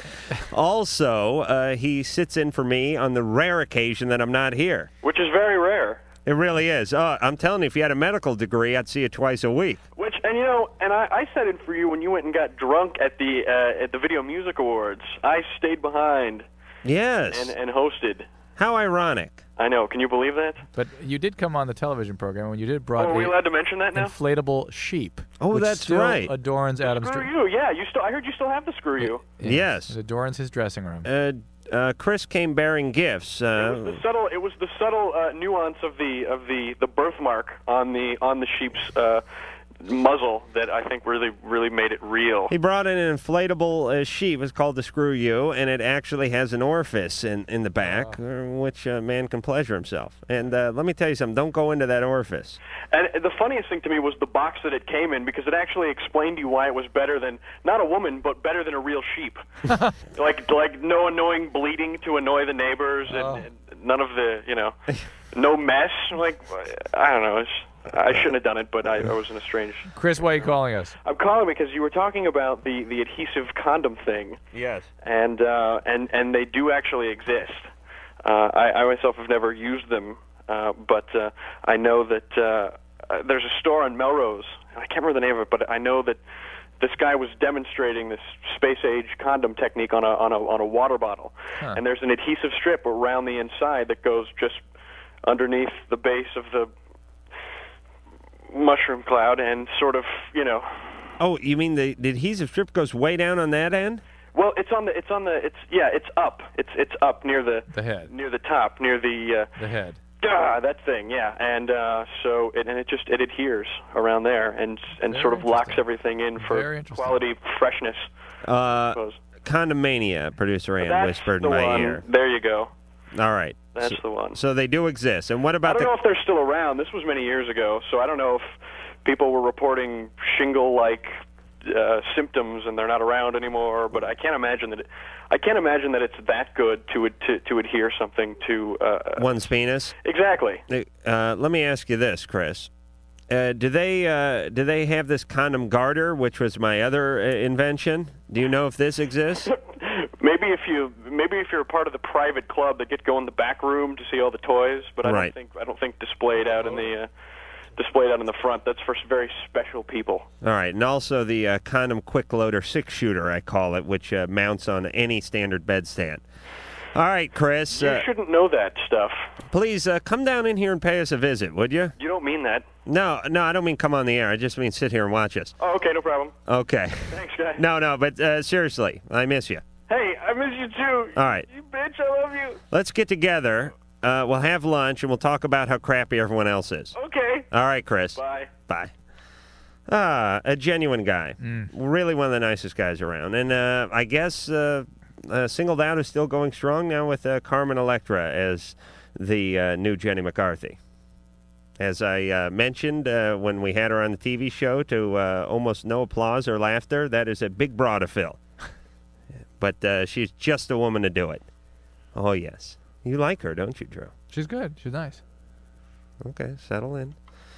Also, he sits in for me on the rare occasion that I'm not here. Which is very rare. It really is. I'm telling you, if you had a medical degree, I'd see you twice a week. And I sat in for you when you went and got drunk at the Video Music Awards. I stayed behind. Yes. And hosted. How ironic. I know. Can you believe that? But you did come on the television program when you did brought. Are we allowed to mention that now? Inflatable sheep. Oh, which that's still right. Adorns Adam's. Screw you. Yeah, I heard you still have the screw you. Yes. It adorns his dressing room. Chris came bearing gifts. It was the subtle nuance of the birthmark on the sheep's muzzle that I think really made it real. He brought in an inflatable sheep. It's called the Screw You, and it actually has an orifice in the back, which a man can pleasure himself. And let me tell you something. Don't go into that orifice. And the funniest thing to me was the box that it came in, because it actually explained to you why it was better than, not a woman, but better than a real sheep. like no annoying bleating to annoy the neighbors, and none of the, no mess. Like, I don't know. I shouldn't have done it, but I was in a strange... Chris, why are you calling us? I'm calling because you were talking about the adhesive condom thing. Yes. And they do actually exist. I myself have never used them, but I know that there's a store on Melrose. I can't remember the name of it, but I know that this guy was demonstrating this space-age condom technique on a water bottle. Huh. And there's an adhesive strip around the inside that goes just underneath the base of the mushroom cloud and sort of, Oh, you mean the adhesive strip goes way down on that end? Well, it's up. It's up near the head, near the top, near the head. That thing, yeah. And so it adheres around there and sort of locks everything in for quality freshness. I suppose. Condomania, producer Ann whispered in my ear. There you go. All right. That's the one. So they do exist. And what about I don't know if they're still around. This was many years ago, so I don't know if people were reporting shingle-like symptoms and they're not around anymore. But I can't imagine that it's that good to adhere something to one's penis. Exactly. Let me ask you this, Chris. Do they have this condom garter, which was my other invention? Do you know if this exists? Maybe if you're a part of the private club that get go in the back room to see all the toys, but I don't think displayed out in the displayed out in the front. That's for very special people. All right, and also the condom quick loader 6-shooter, I call it, which mounts on any standard bedstand. All right, Chris. You shouldn't know that stuff. Please come down in here and pay us a visit, would you? You don't mean that. No, I don't mean come on the air. I just mean sit here and watch us. Oh, okay, no problem. Okay. Thanks, guys. No, but seriously, I miss you. Hey, I miss you too. All right. You bitch, I love you. Let's get together. We'll have lunch, and we'll talk about how crappy everyone else is. Okay. All right, Chris. Bye. Bye. A genuine guy. Really one of the nicest guys around. And I guess Singled Out is still going strong now with Carmen Electra as the new Jenny McCarthy. As I mentioned when we had her on the TV show, to almost no applause or laughter, that is a big bra to fill. But she's just a woman to do it. Oh, yes. You like her, don't you, Drew? She's good. She's nice. Okay, settle in.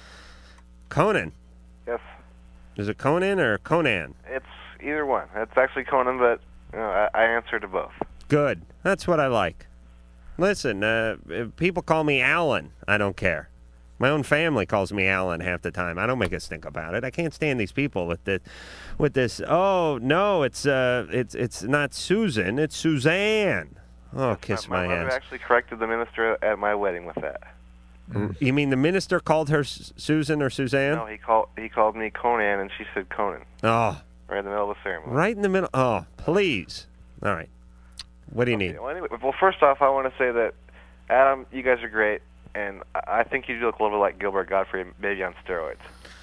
Conan. Yes. Is it Conan or Conan? It's either one. It's actually Conan, but I answer to both. Good. That's what I like. Listen, if people call me Alan, I don't care. My own family calls me Alan half the time. I don't make a stink about it. I can't stand these people with this. Oh no, it's not Susan. It's Suzanne. Oh, kiss my mother ass. actually corrected the minister at my wedding with that. You mean the minister called her Susan or Suzanne? No, he called me Conan, and she said Conan. Oh. Right in the middle of the ceremony. Right in the middle. Oh, please. All right. What do you need? Well, anyway, first off, I want to say that, Adam, you guys are great, and I think you look a little bit like Gilbert Gottfried, maybe on steroids.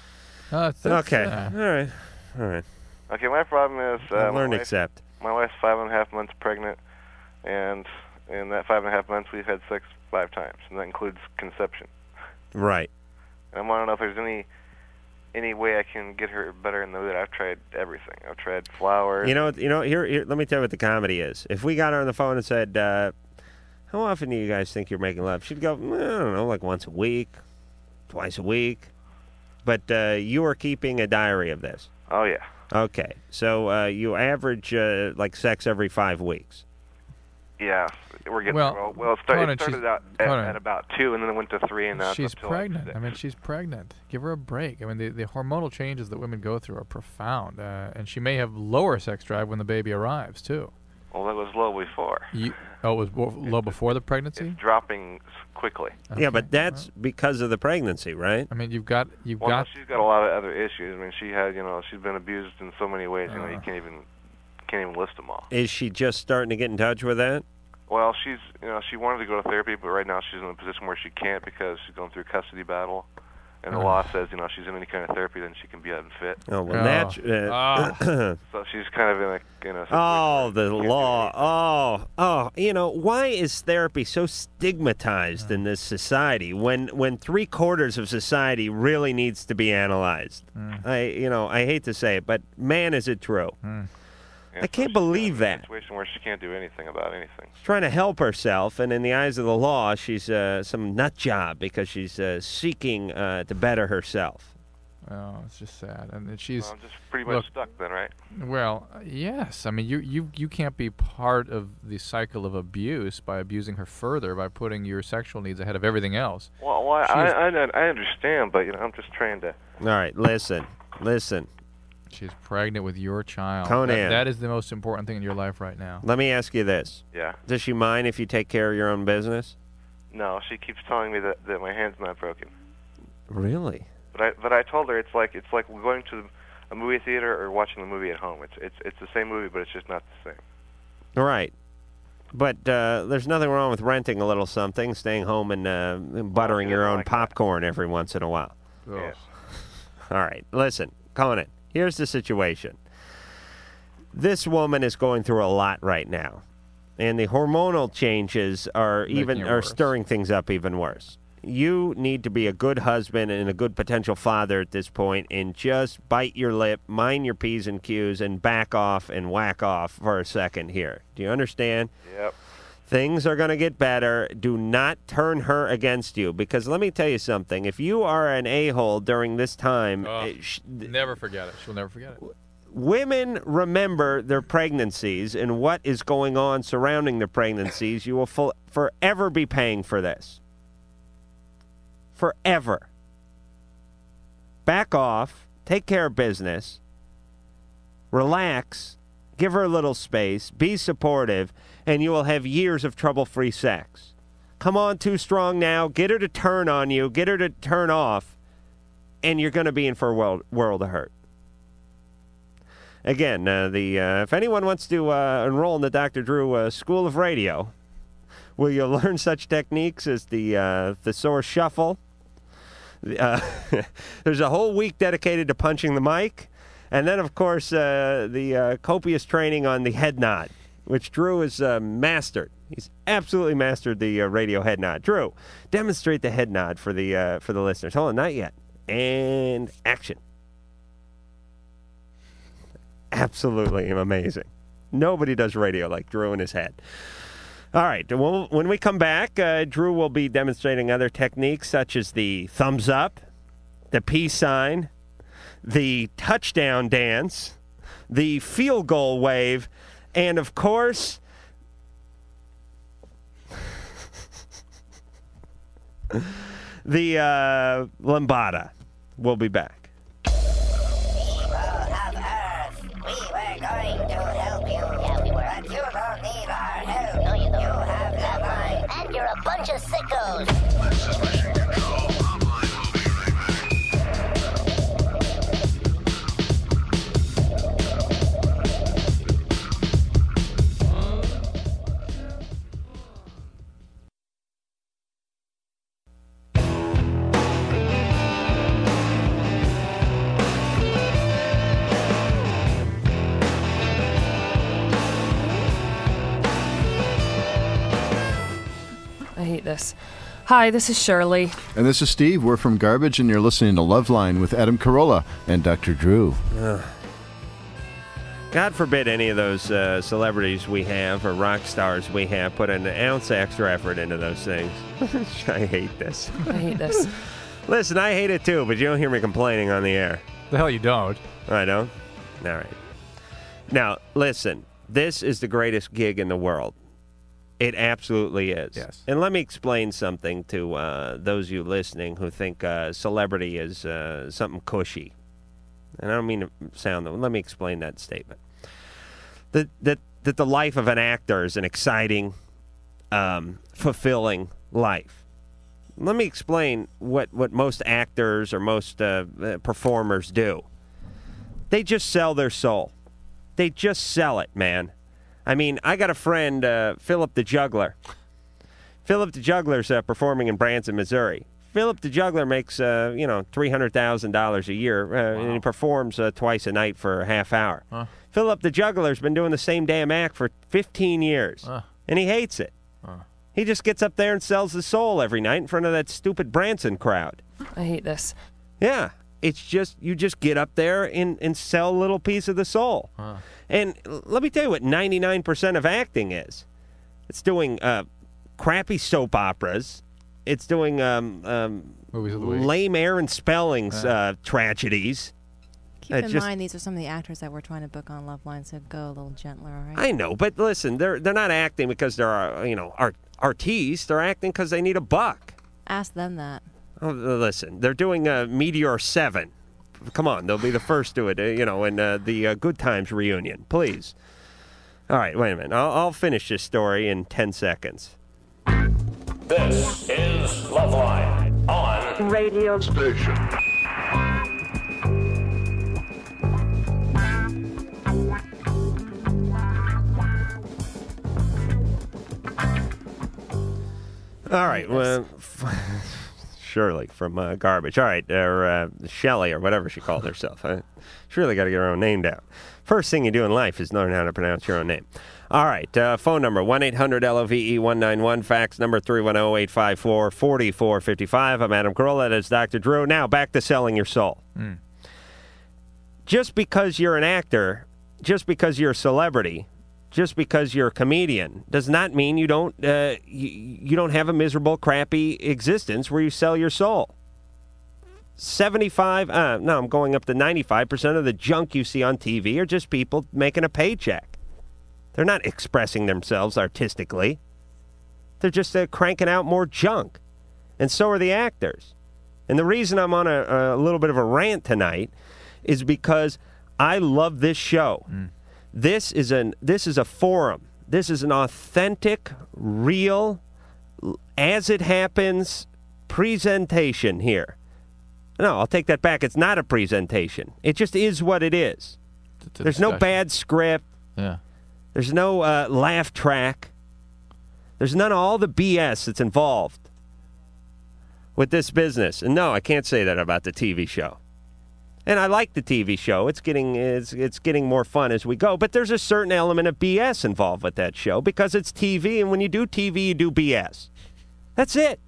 Okay. All right. Okay, my problem is... learn to accept. My wife's 5.5 months pregnant, and in that 5.5 months, we've had sex 5 times, and that includes conception. Right. And I want to know if there's any way I can get her better in the mood. I've tried everything. I've tried flowers. You know. Here. Let me tell you what the comedy is. If we got her on the phone and said, "How often do you guys think you're making love?" She'd go, "I don't know, like once a week, twice a week." But you are keeping a diary of this. Oh yeah. Okay, so you average like sex every 5 weeks. Yeah, we're getting well. It started out at about 2, and then it went to 3, and now she's it's up to pregnant. Like 6. I mean, she's pregnant. Give her a break. I mean, the hormonal changes that women go through are profound, and she may have lower sex drive when the baby arrives too. Well, it was low before. It was low before the pregnancy. It's dropping quickly. Okay. Yeah, but that's because of the pregnancy, right? I mean, you've got. She's got a lot of other issues. I mean, she's been abused in so many ways. You can't even list them all. Is she just starting to get in touch with that? Well, she wanted to go to therapy, but right now she's in a position where she can't because she's going through a custody battle, and the law says, she's in any kind of therapy, then she can be unfit. Oh well, so she's kind of in a Oh, the law. Oh, why is therapy so stigmatized in this society when 3/4 of society really needs to be analyzed? I hate to say it, but man, is it true. I can't believe that. Situation where she can't do anything about anything. She's trying to help herself, and in the eyes of the law, she's some nut job because she's seeking to better herself. Oh, it's just sad, and she's just pretty much stuck then, right? Well, yes. I mean, you can't be part of the cycle of abuse by abusing her further by putting your sexual needs ahead of everything else. Well, I understand, but I'm just trying to. All right, listen. She's pregnant with your child. Conan. That is the most important thing in your life right now. Let me ask you this. Yeah. Does she mind if you take care of your own business? No, she keeps telling me that my hand's not broken. Really? But I told her it's like going to a movie theater or watching the movie at home. It's the same movie, but it's just not the same. Right. But there's nothing wrong with renting a little something, staying home and buttering your own popcorn every once in a while. Yes. All right. Listen, Conan. Here's the situation. This woman is going through a lot right now, and the hormonal changes are stirring things up even worse. You need to be a good husband and a good potential father at this point, and just bite your lip, mind your P's and Q's, and back off and whack off for a second here. Do you understand? Yep. Things are going to get better. Do not turn her against you, because let me tell you something. If you are an a-hole during this time... never forget it. She'll never forget it. Women remember their pregnancies and what is going on surrounding their pregnancies. You will forever be paying for this. Forever. back off, take care of business, relax, give her a little space, be supportive, and you will have years of trouble-free sex. Come on too strong now. Get her to turn on you. Get her to turn off. And you're going to be in for a world of hurt. Again, if anyone wants to enroll in the Dr. Drew School of Radio, where you'll learn such techniques as the thesaurus shuffle. There's a whole week dedicated to punching the mic. And then, of course, the copious training on the head nod, which Drew has mastered. He's absolutely mastered the radio head nod. Drew, demonstrate the head nod for the listeners. Hold on, not yet. And action. Absolutely amazing. Nobody does radio like Drew in his head. All right, well, when we come back, Drew will be demonstrating other techniques such as the thumbs up, the peace sign, the touchdown dance, the field goal wave, and, of course, the lambada. We'll be back. And you're a bunch of sickos. I hate this. Hi, this is Shirley. And this is Steve. We're from Garbage, and you're listening to LoveLine with Adam Carolla and Dr. Drew. God forbid any of those celebrities we have or rock stars we have put an ounce extra effort into those things. I hate this. I hate this. Listen, I hate it too, but you don't hear me complaining on the air. The hell you don't. I don't? All right. Now, listen, this is the greatest gig in the world. It absolutely is. Yes. And let me explain something to those of you listening who think celebrity is something cushy. And I don't mean to sound that. Let me explain that statement. That the life of an actor is an exciting, fulfilling life. Let me explain what most actors or most performers do. They just sell their soul. They just sell it, man. I mean, I got a friend, Philip the Juggler. Philip the Juggler's performing in Branson, Missouri. Philip the Juggler makes, $300,000 a year, and he performs twice a night for a half hour. Philip the Juggler's been doing the same damn act for 15 years, and he hates it. He just gets up there and sells his soul every night in front of that stupid Branson crowd. I hate this. Yeah, it's just, you just get up there and sell a little piece of the soul. And let me tell you what 99% of acting is. It's doing crappy soap operas. It's doing lame Aaron Spelling's tragedies. Keep in mind, these are some of the actors that we're trying to book on LoveLine, so go a little gentler, all right? I know, but listen, they're not acting because they're artistes. They're acting because they need a buck. Ask them that. Oh, listen, they're doing Meteor 7. Come on, they'll be the first to it, in the Good Times reunion. Please. All right, wait a minute. I'll finish this story in 10 seconds. This is LoveLine on Radio Station. All right, well, Shirley from Garbage. All right, or Shelley or whatever she called herself. She really got to get her own name down. First thing you do in life is learn how to pronounce your own name. All right, phone number 1-800-LOVE-191, fax number 310-854-4455. I'm Adam Carolla. That is Dr. Drew. Now, back to selling your soul. Just because you're an actor, just because you're a celebrity, just because you're a comedian, does not mean you don't you don't have a miserable, crappy existence where you sell your soul. 95% of the junk you see on TV are just people making a paycheck. They're not expressing themselves artistically. They're just cranking out more junk. And so are the actors. And the reason I'm on a little bit of a rant tonight is because I love this show. This is a forum. This is an authentic, real, as it happens presentation here. No, I'll take that back. It's not a presentation. It just is what it is. There's no bad script. Yeah. There's no laugh track. There's none of all the BS that's involved with this business. And no, I can't say that about the TV show. And I like the TV show. It's getting more fun as we go. But there's a certain element of BS involved with that show because it's TV, and when you do TV, you do BS. That's it.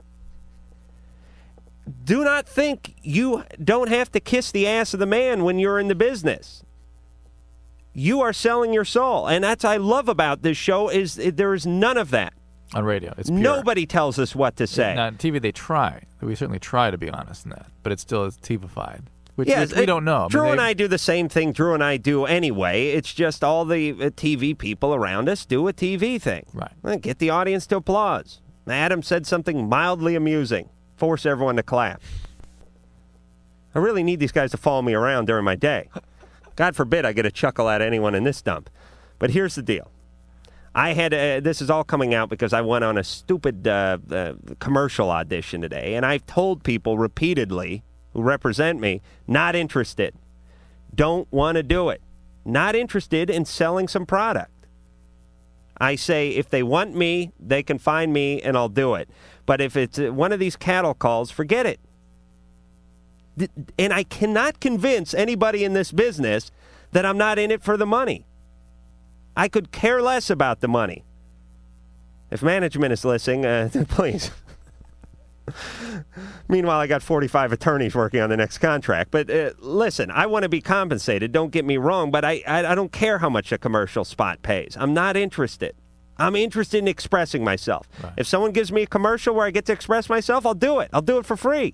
Do not think you don't have to kiss the ass of the man when you're in the business. You are selling your soul, and that's what I love about this show is there is none of that. On radio, it's pure. Nobody tells us what to say. Now, on TV, they try. We certainly try to be honest in that, but it still is TV-fied, which we don't know. Drew and I do the same thing Drew and I do anyway. It's just all the TV people around us do a TV thing. Right. Well, get the audience to applause. Adam said something mildly amusing. Force everyone to clap. I really need these guys to follow me around during my day. God forbid I get a chuckle out of anyone in this dump. But here's the deal. I had this is all coming out because I went on a stupid commercial audition today, and I've told people repeatedly who represent me, not interested. Don't want to do it. Not interested in selling some product. I say if they want me, they can find me, and I'll do it. But if it's one of these cattle calls, forget it. And I cannot convince anybody in this business that I'm not in it for the money. I could care less about the money. If management is listening, please. Meanwhile, I got 45 attorneys working on the next contract. But listen, I want to be compensated. Don't get me wrong, but I don't care how much a commercial spot pays. I'm not interested. I'm interested in expressing myself. Right. If someone gives me a commercial where I get to express myself, I'll do it. I'll do it for free.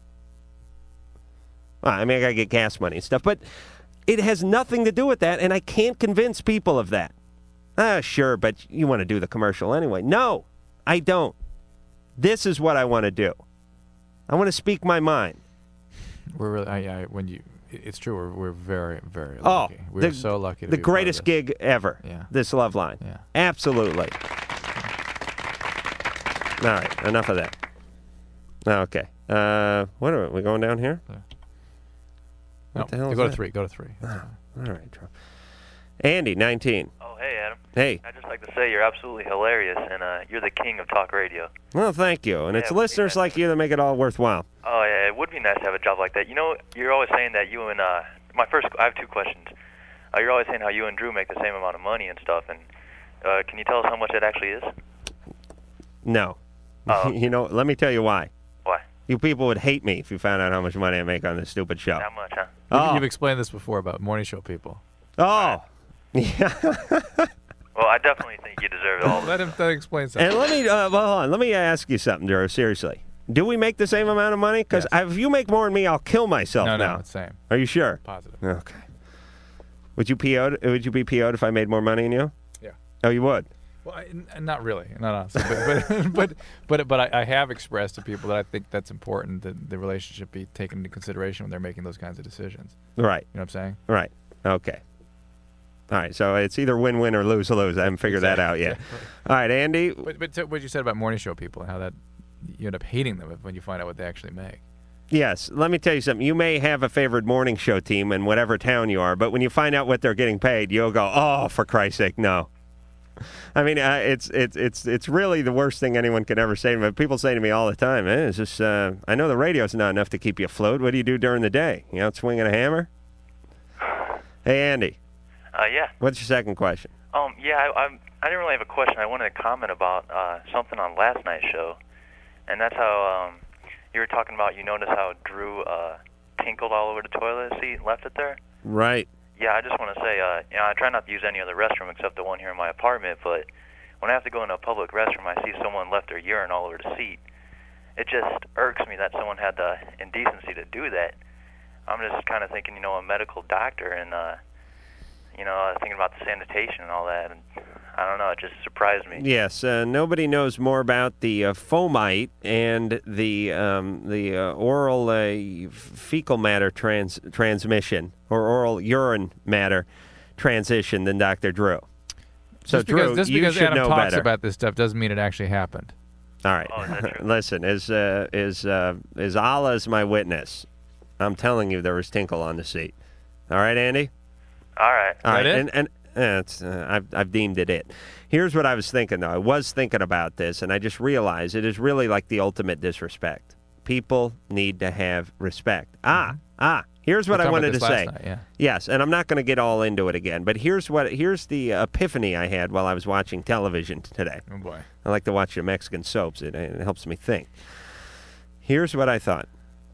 Well, I mean, I got to get gas money and stuff, but it has nothing to do with that, and I can't convince people of that. Sure, but you want to do the commercial anyway. No, I don't. This is what I want to do. I want to speak my mind. We're really, it's true. We're very, very lucky. We're so lucky to be the greatest gig ever. Yeah. This LoveLine. Yeah. Absolutely. All right, enough of that. Okay. What are we going down here? Yeah. What the hell is go that? to 3. Go to 3. All right, Drew. Andy, 19. Oh, hey, Adam. Hey. I'd just like to say you're absolutely hilarious, and you're the king of talk radio. Well, thank you. And it's listeners like you that make it all worthwhile. Oh, yeah, it would be nice to have a job like that. You know, you're always saying that you and, I have 2 questions. You're always saying how you and Drew make the same amount of money and stuff, and can you tell us how much it actually is? No. You know, let me tell you why. Why? You people would hate me if you found out how much money I make on this stupid show. Not much, huh? You've explained this before about morning show people. Oh. Yeah. Well, I definitely think you deserve it all. Let him explain something. And let me, hold on. Let me ask you something, Drew, seriously. Do we make the same amount of money? Because if you make more than me, I'll kill myself now. No, it's the same. Are you sure? Positive. Okay. Would you be PO'd if I made more money than you? Yeah. Oh, you would? Well, not really, not honestly, but I have expressed to people that I think that's important that the relationship be taken into consideration when they're making those kinds of decisions. Right. You know what I'm saying? Right. Okay. All right. So it's either win-win or lose-lose. I haven't figured that out yet. All right, Andy. But what you said about morning show people and how that you end up hating them when you find out what they actually make. Yes. Let me tell you something. You may have a favored morning show team in whatever town you are, but when you find out what they're getting paid, you'll go, "Oh, for Christ's sake, no." I mean, it's really the worst thing anyone could ever say to me. People say to me all the time, "It's just I know the radio's not enough to keep you afloat. What do you do during the day? You out swinging a hammer?" Hey, Andy. Yeah. What's your second question? Yeah, I didn't really have a question. I wanted to comment about something on last night's show, and that's how you were talking about. You noticed how Drew tinkled all over the toilet seat and left it there. Right. Yeah, I just want to say, you know, I try not to use any other restroom except the one here in my apartment, but when I have to go into a public restroom, I see someone left their urine all over the seat. It just irks me that someone had the indecency to do that. I'm just kind of thinking, you know, a medical doctor and, you know, thinking about the sanitation and all that, and I don't know, it just surprised me. Yes, nobody knows more about the fomite and the oral fecal matter transmission or oral urine matter transition than Dr. Drew. So, Drew, just you because should Adam know talks better. about this stuff doesn't mean it actually happened. All right. Listen, as Allah is my witness, I'm telling you there was tinkle on the seat. All right, Andy? All right. All right. And I've deemed it. Here's what I was thinking, though. I was thinking about this, and I just realized it is really like the ultimate disrespect. People need to have respect. Here's what I wanted to say. Yeah. Yes, and I'm not going to get all into it again, but here's the epiphany I had while I was watching television today. Oh, boy. I like to watch the Mexican soaps. It helps me think. Here's what I thought.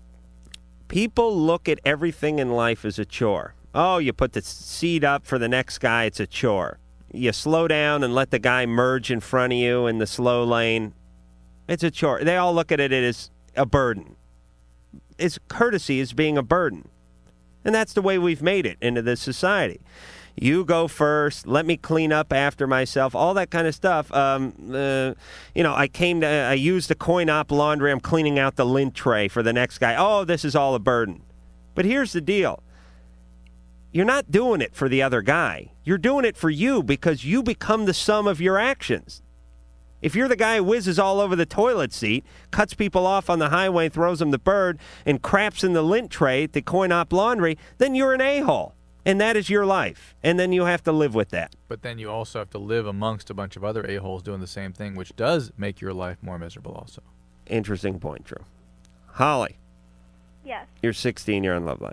People look at everything in life as a chore. Oh, you put the seat up for the next guy, it's a chore. You slow down and let the guy merge in front of you in the slow lane. It's a chore. They all look at it as a burden. It's courtesy as being a burden. And that's the way we've made it into this society. You go first. Let me clean up after myself. All that kind of stuff. I used the coin-op laundry. I'm cleaning out the lint tray for the next guy. Oh, this is all a burden. But here's the deal. You're not doing it for the other guy. You're doing it for you because you become the sum of your actions. If you're the guy who whizzes all over the toilet seat, cuts people off on the highway, throws them the bird, and craps in the lint tray at the coin-op laundry, then you're an a-hole. And that is your life. And then you have to live with that. But then you also have to live amongst a bunch of other a-holes doing the same thing, which does make your life more miserable also. Interesting point, Drew. Holly. Yes. You're 16. You're on LoveLine.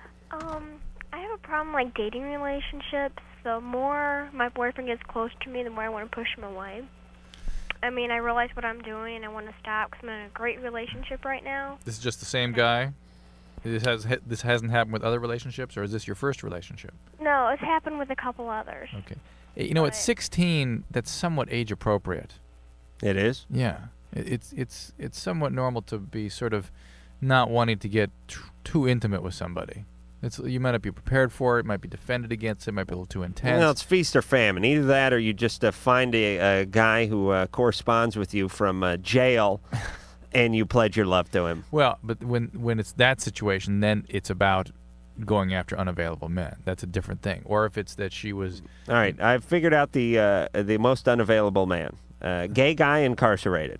I have a problem like dating relationships. The more my boyfriend gets close to me, the more I want to push him away. I mean, I realize what I'm doing and I want to stop because I'm in a great relationship right now. This is just the same guy? This hasn't happened with other relationships, or is this your first relationship? No, it's happened with a couple others. Okay. You know, at 16, that's somewhat age appropriate. It is? Yeah. It's somewhat normal to be sort of not wanting to get too intimate with somebody. You might not be prepared for it, might be defended against it, might be a little too intense. Well, it's feast or famine. Either that or you just find a guy who corresponds with you from jail and you pledge your love to him. Well, but when it's that situation, then it's about going after unavailable men. That's a different thing. Or if it's that she was... All right, I've figured out the most unavailable man. Gay guy incarcerated.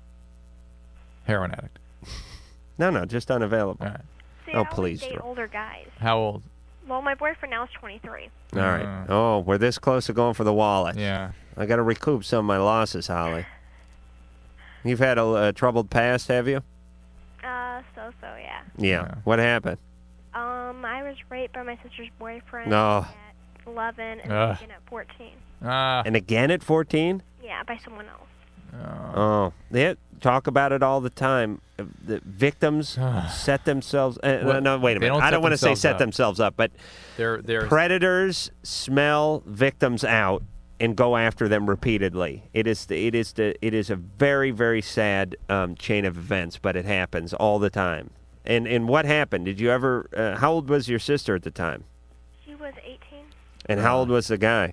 Heroin addict. No, just unavailable. All right. See, Oh, I please, date Drew. older guys. How old? Well, my boyfriend now is 23. All right. Oh, we're this close to going for the wallet. Yeah. I got to recoup some of my losses, Holly. You've had a troubled past, have you? So, yeah. Yeah. What happened? I was raped by my sister's boyfriend No. at 11 and then again at 14. And again at 14? Yeah, by someone else. Oh. Yeah, talk about it all the time. The victims set themselves... no, wait a minute. I don't want to say set themselves up, but predators smell victims out and go after them repeatedly. It is a very, very sad chain of events, but it happens all the time. And what happened? Did you ever... how old was your sister at the time? She was 18. And how old was the guy?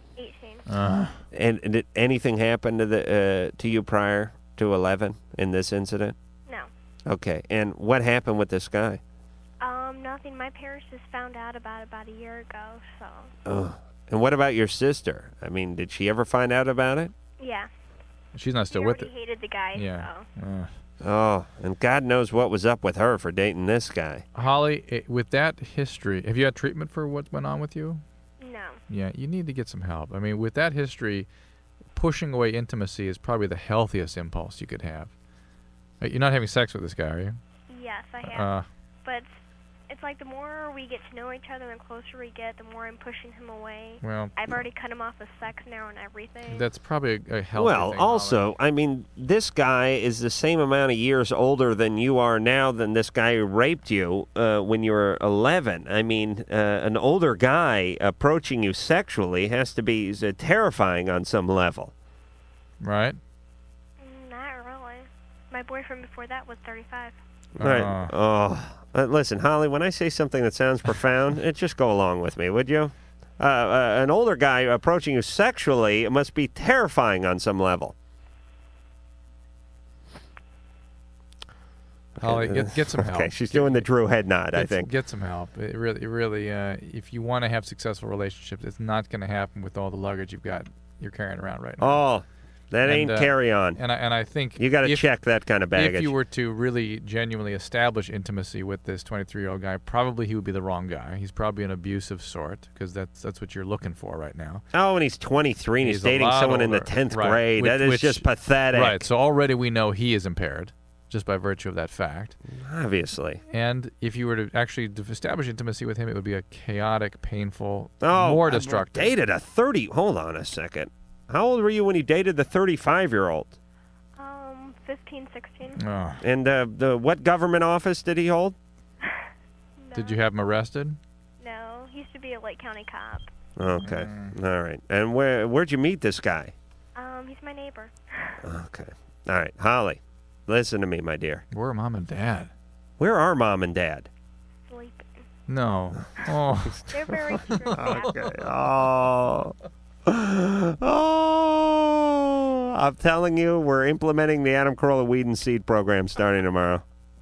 18. And did anything happen to you prior to 11 in this incident? No. Okay. And what happened with this guy? Nothing. My parents just found out about a year ago, so... Oh. And what about your sister? I mean, did she ever find out about it? Yeah. She's not still with it. He hated the guy, Yeah. so... Oh, and God knows what was up with her for dating this guy. Holly, with that history, have you had treatment for what went on with you? No. Yeah, you need to get some help. I mean, with that history, pushing away intimacy is probably the healthiest impulse you could have. You're not having sex with this guy, are you? Yes, I have. But it's like the more we get to know each other and the closer we get, the more I'm pushing him away. Well, I've already cut him off with sex now and everything. That's probably a healthy Well, thing, also, I mean, this guy is the same amount of years older than you are now than this guy who raped you when you were 11. I mean, an older guy approaching you sexually has to be terrifying on some level. Right? Not really. My boyfriend before that was 35. Right. Listen, Holly, when I say something that sounds profound, just go along with me, would you? an older guy approaching you sexually, it must be terrifying on some level. Holly, get some help. Okay, she's doing the Drew head nod, I think. Get some help. It really, if you want to have successful relationships, it's not going to happen with all the luggage you're carrying around right now. Oh, that ain't carry on. And I think you got to check that kind of baggage. If you were to really genuinely establish intimacy with this 23-year-old guy, probably he would be the wrong guy. He's probably an abusive sort, because that's what you're looking for right now. Oh, and he's 23 and he's dating someone in the 10th grade. That is just pathetic. Right. So already we know he is impaired, just by virtue of that fact. Obviously. And if you were to actually establish intimacy with him, it would be a chaotic, painful, more more destructive. Dated a 30. Hold on a second. How old were you when you dated the 35-year-old? 15, 16. Oh. And what government office did he hold? Did you have him arrested? No, he used to be a Lake County cop. Okay. All right. And where'd you meet this guy? He's my neighbor. Okay. All right. Holly, listen to me, my dear. Where are Mom and Dad? Where are Mom and Dad? Sleeping. No. Oh. They're very strict. Okay. Oh. Oh. I'm telling you, we're implementing the Adam Carolla Weed and Seed program starting tomorrow.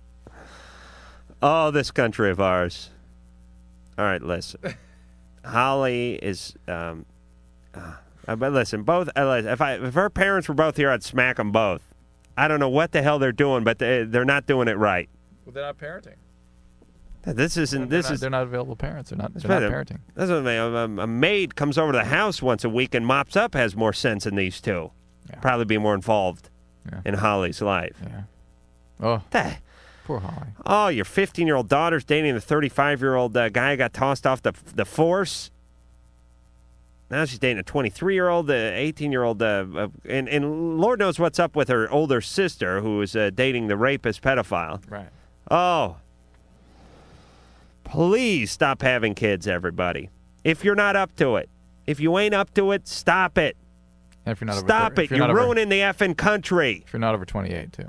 Oh, this country of ours. All right, listen. Holly is... but listen, both... if her parents were both here, I'd smack them both. I don't know what the hell they're doing, but they're not doing it right. Well, they're not parenting. This isn't. They're not available parents. They're not parenting. That's what I mean. A maid comes over to the house once a week and mops up. Has more sense than these two. Yeah. Probably be more involved in Holly's life. Yeah. Oh. Poor Holly. Oh, your 15-year-old daughter's dating the 35-year-old guy who got tossed off the force. Now she's dating a 23-year-old, 18-year-old, and Lord knows what's up with her older sister, who is dating the rapist pedophile. Right. Oh. Please stop having kids, everybody. If you're not up to it. If you ain't up to it, stop it. And if you're not stop over, it. You're ruining the effing country. If you're not over 28, too.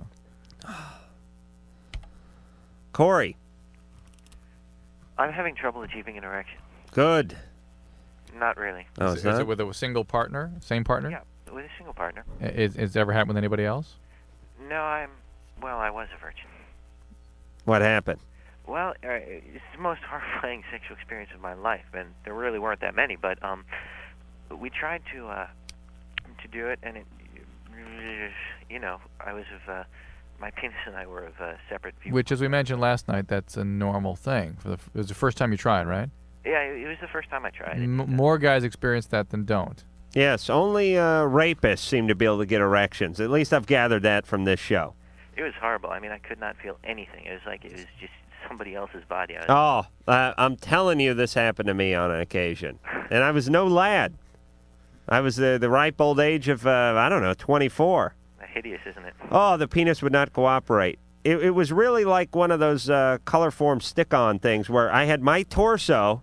Corey. I'm having trouble achieving an erection. Good. Not really. Oh, is it with a single partner? Same partner? Yeah, with a single partner. Is it ever happened with anybody else? No, I was a virgin. What happened? Well, it's the most horrifying sexual experience of my life, and there really weren't that many. But we tried to do it, and I was of my penis and I were of separate views. Which, as we mentioned last night, that's a normal thing. It was the first time you tried, right? Yeah, it was the first time I tried it. More guys experience that than don't. Yes, only rapists seem to be able to get erections. At least I've gathered that from this show. It was horrible. I mean, I could not feel anything. It was like it was just somebody else's body. I'm telling you, this happened to me on an occasion. And I was no lad. I was the ripe old age of, 24. Hideous, isn't it? Oh, the penis would not cooperate. It was really like one of those color-form stick-on things where I had my torso...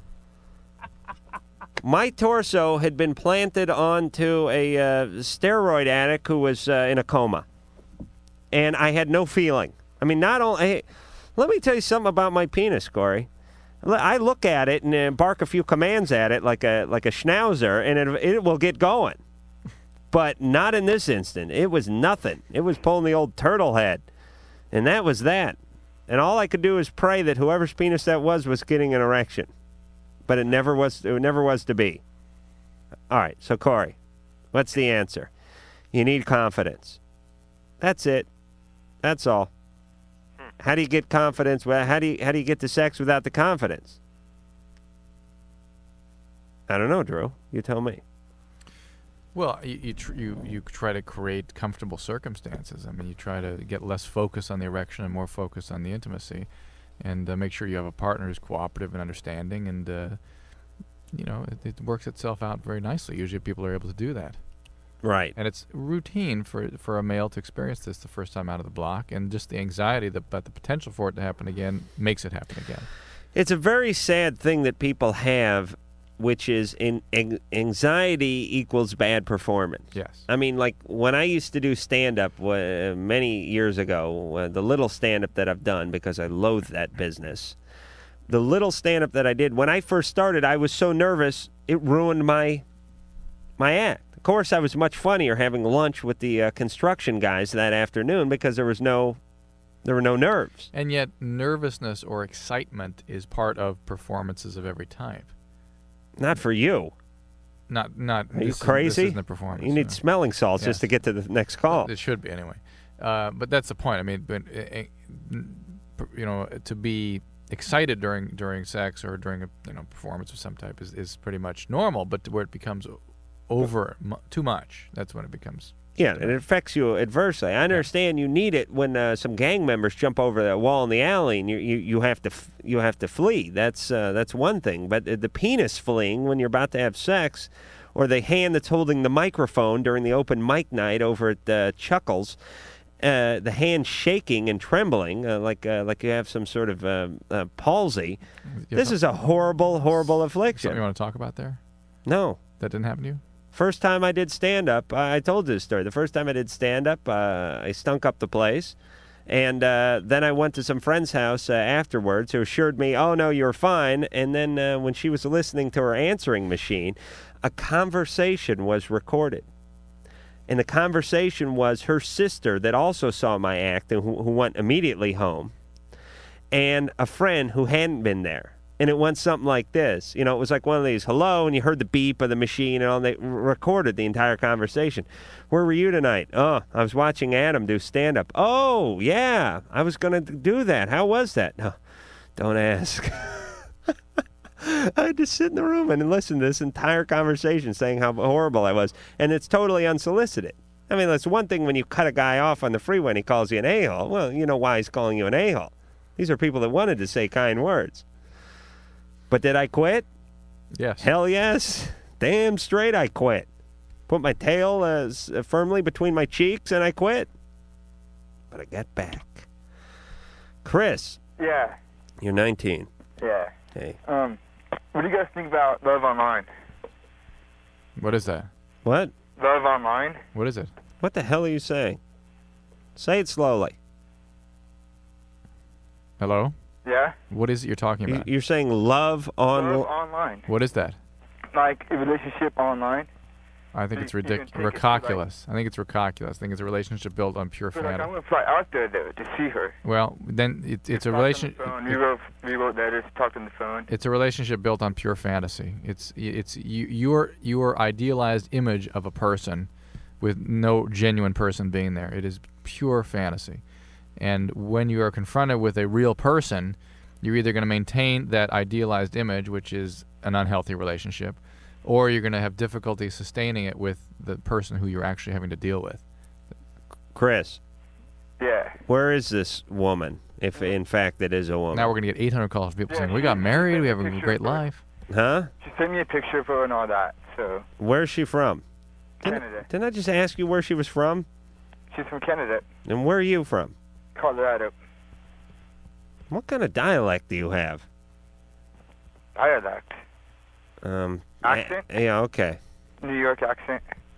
My torso had been planted onto a steroid addict who was in a coma. And I had no feeling. I mean, not only... Let me tell you something about my penis, Corey. I look at it and bark a few commands at it like a schnauzer, and it will get going. But not in this instant. It was nothing. It was pulling the old turtle head. And that was that. And all I could do is pray that whoever's penis that was getting an erection. But it never was to be. All right, so Corey, what's the answer? You need confidence. That's it. That's all. How do you get confidence? Well, how do you get to sex without the confidence? I don't know, Drew. You tell me. Well, you try to create comfortable circumstances. I mean, you try to get less focus on the erection and more focus on the intimacy, and make sure you have a partner who's cooperative and understanding, and it works itself out very nicely. Usually, people are able to do that. Right. And it's routine for a male to experience this the first time out of the block, and just the anxiety about the potential for it to happen again makes it happen again. It's a very sad thing that people have, which is anxiety equals bad performance. Yes. I mean, like when I used to do stand-up many years ago, the little stand-up that I've done, because I loathe that business, the little stand-up that I did, when I first started, I was so nervous it ruined my act. Of course, I was much funnier having lunch with the construction guys that afternoon because there were no nerves. And yet, nervousness or excitement is part of performances of every type. Not for you. Not. Are you crazy? This isn't a performance. You need smelling salts just to get to the next call. It should be anyway. But that's the point. I mean, to be excited during sex or during a performance of some type is pretty much normal. But where it becomes too much, that's when it becomes. Yeah, and it affects you adversely. I understand you need it when some gang members jump over that wall in the alley and you have to flee. That's one thing. But the penis fleeing when you're about to have sex, or the hand that's holding the microphone during the open mic night over at Chuckles, the hand shaking and trembling like you have some sort of palsy. This is a horrible, horrible affliction. Something you want to talk about there? No. That didn't happen to you? First time I did stand-up, I told this story. The first time I did stand-up, I stunk up the place. And then I went to some friend's house afterwards who assured me, oh, no, you're fine. And then when she was listening to her answering machine, a conversation was recorded. And the conversation was her sister that also saw my act and who went immediately home, and a friend who hadn't been there. And it went something like this. It was like one of these, hello, and you heard the beep of the machine and all, and they recorded the entire conversation. Where were you tonight? Oh, I was watching Adam do stand-up. Oh, yeah, I was going to do that. How was that? No, don't ask. I had to sit in the room and listen to this entire conversation saying how horrible I was, and it's totally unsolicited. I mean, that's one thing when you cut a guy off on the freeway and he calls you an a-hole. Well, you know why he's calling you an a-hole. These are people that wanted to say kind words. But did I quit? Yes. Hell yes. Damn straight I quit. Put my tail firmly between my cheeks and I quit. But I got back. Chris. Yeah. You're 19. Yeah. Hey. What do you guys think about Love Online? What is that? What? Love Online? What is it? What the hell are you saying? Say it slowly. Hello? Yeah? What is it you're talking about? You're saying love online. What is that? Like a relationship online. I think it's ridiculous. Ridiculous. I think it's ridiculous. I think it's a relationship built on pure fantasy. I'm going to fly out there, though, to see her. Well, then it's a relationship. We wrote letters, talked on the phone. It's a relationship built on pure fantasy. It's your idealized image of a person with no genuine person being there. It is pure fantasy. And when you are confronted with a real person, you're either going to maintain that idealized image, which is an unhealthy relationship, or you're going to have difficulty sustaining it with the person who you're actually having to deal with. Chris. Yeah. Where is this woman, if in fact it is a woman? Now we're going to get 800 calls from people saying, we got married, we have a great life. Huh? She sent me a picture of her and all that, so... Where's she from? Canada. Didn't I just ask you where she was from? She's from Canada. And where are you from? Colorado. What kind of dialect do you have? Dialect? Accent? Yeah, okay. New York accent.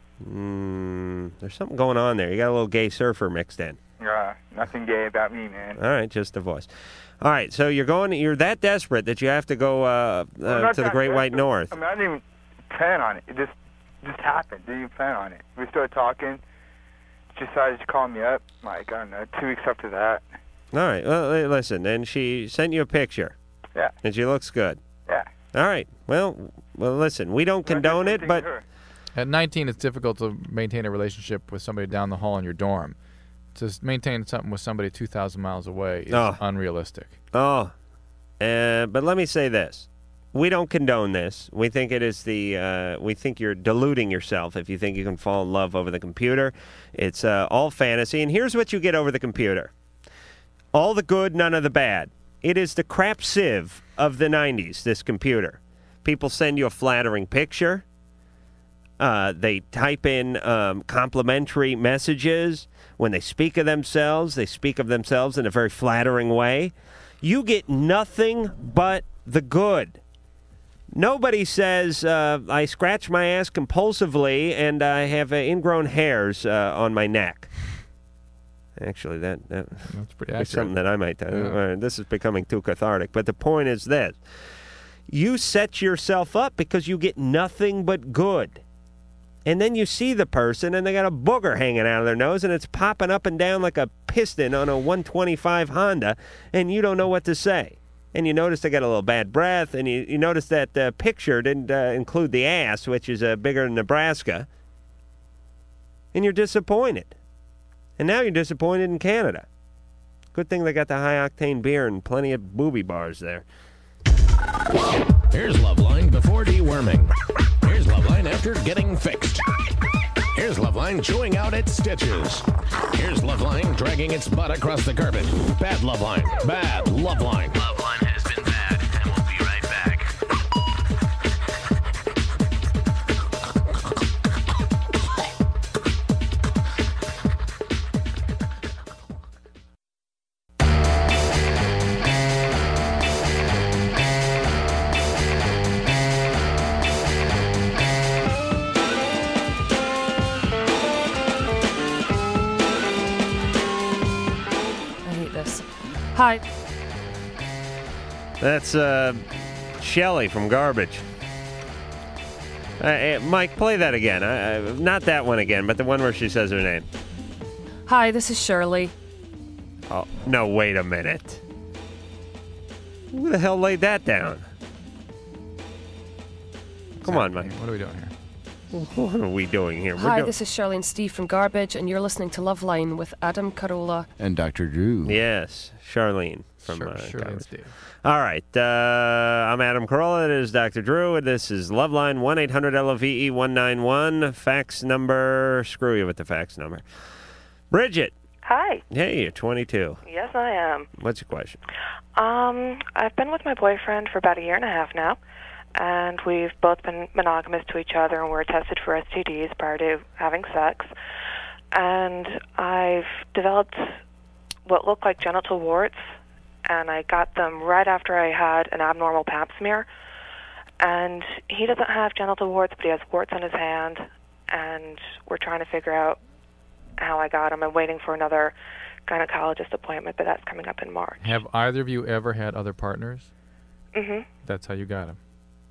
There's something going on there. You got a little gay surfer mixed in. Nothing gay about me, man. All right, just the voice. All right, so you're that desperate that you have to go to the Great White North. I mean, I didn't even plan on it. It just happened. Didn't even plan on it. We started talking. She decided to call me up, like, I don't know, 2 weeks after that. All right, well, listen, and she sent you a picture. Yeah. And she looks good. Yeah. All right, well, listen, we don't condone it, but... At 19, it's difficult to maintain a relationship with somebody down the hall in your dorm. To maintain something with somebody 2,000 miles away is unrealistic. Oh, but let me say this. We don't condone this. We think it is we think you're deluding yourself if you think you can fall in love over the computer. It's all fantasy. And here's what you get over the computer. All the good, none of the bad. It is the crap sieve of the 90s, this computer. People send you a flattering picture. They type in complimentary messages. When they speak of themselves, they speak of themselves in a very flattering way. You get nothing but the good. Nobody says, I scratch my ass compulsively and I have ingrown hairs on my neck. Actually, that's pretty accurate. Something that I might... this is becoming too cathartic. But the point is this. You set yourself up because you get nothing but good. And then you see the person, and they got a booger hanging out of their nose, and it's popping up and down like a piston on a 125 Honda, and you don't know what to say. And you notice they got a little bad breath, and you notice that the picture didn't include the ass, which is bigger than Nebraska. And you're disappointed. And now you're disappointed in Canada. Good thing they got the high-octane beer and plenty of booby bars there. Here's LoveLine before deworming. Here's LoveLine after getting fixed. Here's LoveLine chewing out its stitches. Here's LoveLine dragging its butt across the carpet. Bad LoveLine. Bad LoveLine. LoveLine has been bad, and we'll be right back. Hi. That's Shelly from Garbage. Mike, play that again. Not that one again, but the one where she says her name. Hi, this is Shirley. Oh, no, wait a minute. Who the hell laid that down? Come on, Mike. What are we doing here? What are we doing here? Hi, this is Shirley and Steve from Garbage, and you're listening to LoveLine with Adam Carolla. And Dr. Drew. Yes, Charlene from Shirley Garbage. and Steve. All right, I'm Adam Carolla. It is Dr. Drew, and this is LoveLine 1-800-LOVE-191. Fax number. Screw you with the fax number. Bridget. Hi. Hey, you're 22. Yes, I am. What's your question? I've been with my boyfriend for about a year and a half now, and we've both been monogamous to each other, and we're tested for STDs prior to having sex. And I've developed what look like genital warts, and I got them right after I had an abnormal pap smear. And he doesn't have genital warts, but he has warts on his hand, and we're trying to figure out how I got them. I'm waiting for another gynecologist appointment, but that's coming up in March. Have either of you ever had other partners? Mm-hmm. That's how you got them.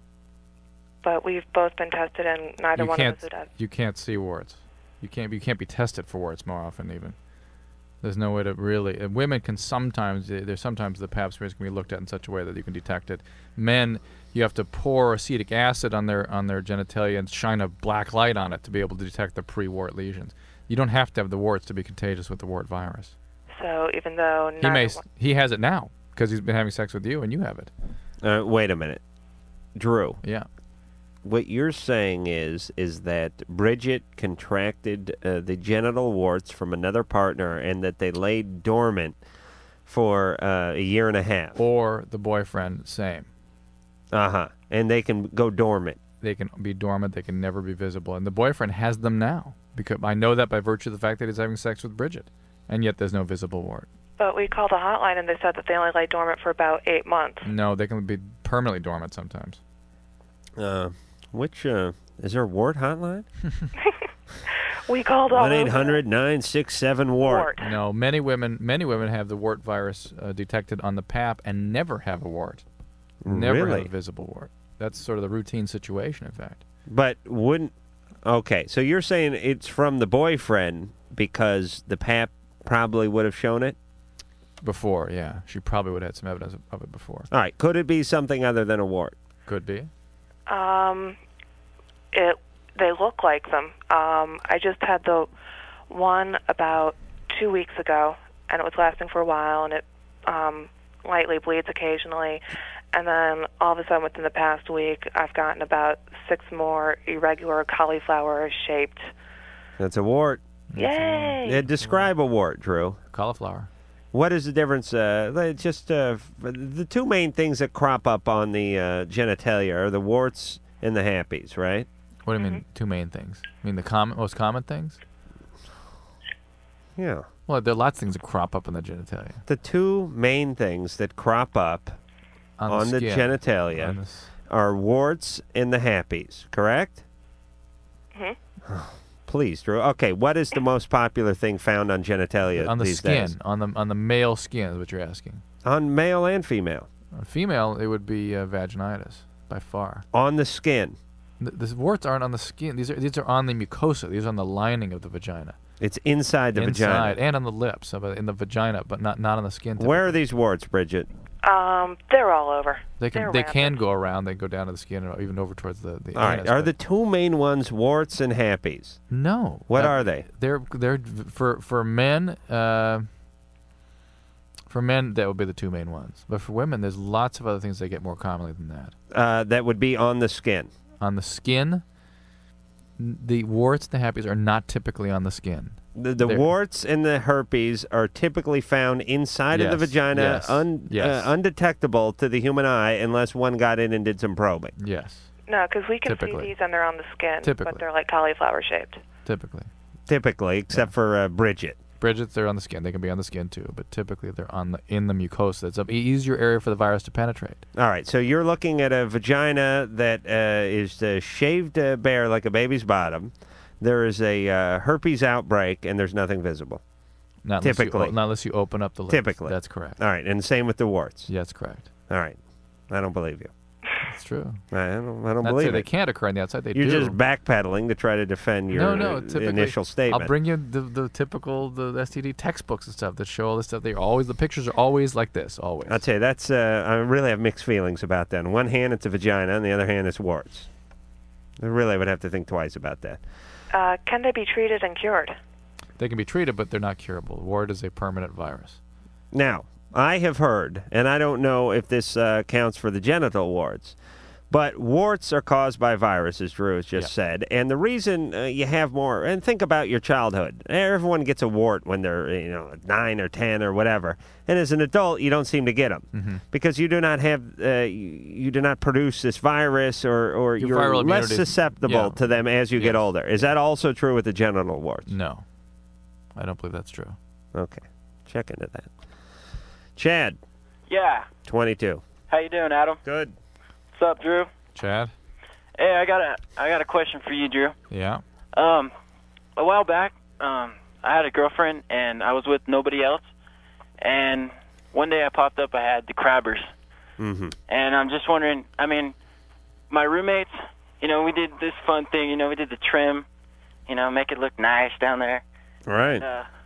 But we've both been tested, and neither one of us who does. You can't see warts. You can't be tested for warts more often even. There's no way to really. Women can sometimes. There's sometimes the pap smears can be looked at in such a way that you can detect it. Men, you have to pour acetic acid on their genitalia and shine a black light on it to be able to detect the pre-wart lesions. You don't have to have the warts to be contagious with the wart virus. So even though he has it now because he's been having sex with you and you have it. Wait a minute, Drew. Yeah. What you're saying is that Bridget contracted the genital warts from another partner and that they laid dormant for a year and a half. Or the boyfriend, same. Uh-huh. And they can go dormant. They can be dormant. They can never be visible. And the boyfriend has them now. Because I know that by virtue of the fact that he's having sex with Bridget. And yet there's no visible wart. But we called the hotline, and they said that they only lay dormant for about 8 months. No, they can be permanently dormant sometimes. Is there a wart hotline? We called all 1-800-967-WART. No, many women have the wart virus detected on the pap and never have a wart. Never have a visible wart. That's sort of the routine situation, in fact. But okay, so you're saying it's from the boyfriend because the pap probably would have shown it? Before, yeah. She probably would have had some evidence of it before. All right, could it be something other than a wart? Could be. They look like them. I just had the one about 2 weeks ago, and it was lasting for a while, and it lightly bleeds occasionally. And then all of a sudden, within the past week, I've gotten about 6 more irregular cauliflower-shaped. That's a wart. Yay! Describe a wart, Drew. Cauliflower. What is the difference? The two main things that crop up on the genitalia are the warts and the happies, right? What do you mean, two main things? I mean, the most common things? Yeah. Well, there are lots of things that crop up in the genitalia. The two main things that crop up on the genitalia are warts and the happies, correct? Mm-hmm. Please, Drew. Okay, what is the most popular thing found on genitalia on the these skin, days? on the male skin is what you're asking. On male and female. A female, it would be vaginitis by far. On the skin. The warts aren't on the skin. These are on the mucosa. These are on the lining of the vagina. It's inside the vagina. And on the lips, in the vagina, but not on the skin. Where are these warts, Bridget? They're all over. They can go around. They go down to the skin and even over towards the All right. anus, Are the two main ones warts and happies? No. What are they? They're for men. For men, that would be the two main ones. But for women, there's lots of other things they get more commonly than that. That would be on the skin. On the skin, the warts and the herpes are not typically on the skin. The warts and the herpes are typically found inside of the vagina, undetectable to the human eye unless one got in and did some probing. Yes. No, because we can see these and they're on the skin, but they're like cauliflower shaped. Typically, except for Bridget. Bridget, they're on the skin. They can be on the skin too, but typically they're in the mucosa. It's an easier area for the virus to penetrate. All right, so you're looking at a vagina that is shaved bare like a baby's bottom. There is a herpes outbreak, and there's nothing visible. Not unless you open up the lips. Typically. That's correct. All right, and same with the warts. Yeah, that's correct. All right. I don't believe you. It's true. I don't Not believe say it. They can't occur on the outside. You're just backpedaling to try to defend your initial statement. I'll bring you the typical the STD textbooks and stuff that show all this stuff. The pictures are always like this, always. I'll tell you, that's I really have mixed feelings about that. On one hand, it's a vagina. On the other hand, it's warts. I really would have to think twice about that. Can they be treated and cured? They can be treated, but they're not curable. Wart is a permanent virus. Now, I have heard, and I don't know if this counts for the genital warts, but warts are caused by viruses, Drew has just said. And the reason you have more, and think about your childhood. Everyone gets a wart when they're 9 or 10 or whatever. And as an adult, you don't seem to get them because you do not have, you do not produce this virus, or you're less susceptible to them as you get older. Is that also true with the genital warts? No, I don't believe that's true. Okay, check into that. Chad. Yeah. 22. How you doing, Adam? Good. What's up, Drew? Chad. Hey, I got a question for you, Drew. Yeah. A while back, I had a girlfriend and I was with nobody else, and one day I popped up. I had the crabbers, and I'm just wondering. I mean, my roommates, we did this fun thing. We did the trim, make it look nice down there. Right.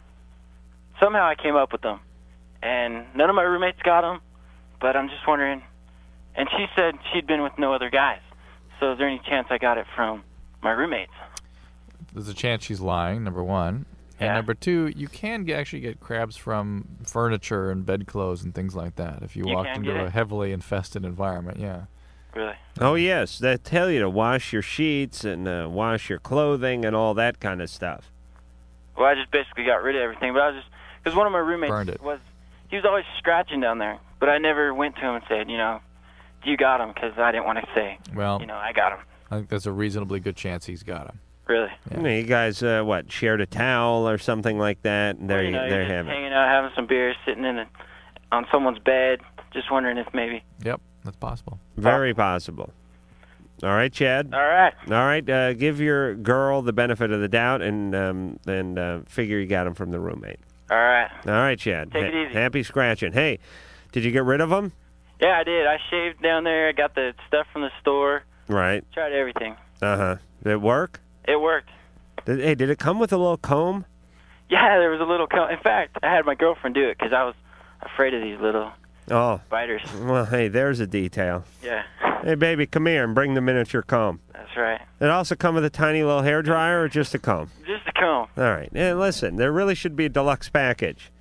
Somehow I came up with them. And none of my roommates got them, but I'm just wondering. And she said she'd been with no other guys. So is there any chance I got it from my roommates? There's a chance she's lying, number one. And number two, you can actually get crabs from furniture and bedclothes and things like that if you walked into a heavily infested environment, Really? Oh, yes. They tell you to wash your sheets and wash your clothing and all that kind of stuff. Well, I just basically got rid of everything, but I was just, because one of my roommates he was always scratching down there, but I never went to him and said, do you got him? Because I didn't want to say, well, I got him. I think there's a reasonably good chance he's got him. Really? Yeah. You guys, shared a towel or something like that? And there you have it. Hanging out, having some beers, sitting on someone's bed, just wondering if maybe. Yep, that's possible. Very possible. All right, Chad? All right. All right, give your girl the benefit of the doubt and figure you got him from the roommate. All right. All right, Chad. Take it easy. Happy scratching. Hey, did you get rid of them? Yeah, I did. I shaved down there. I got the stuff from the store. Right. Tried everything. Uh-huh. Did it work? It worked. Did it come with a little comb? Yeah, there was a little comb. In fact, I had my girlfriend do it because I was afraid of these little spiders. Well, hey, there's a detail. Yeah. Hey, baby, come here and bring the miniature comb. That's right. Did it also come with a tiny little hairdryer or just a comb? Just a comb. All right. And listen, there really should be a deluxe package.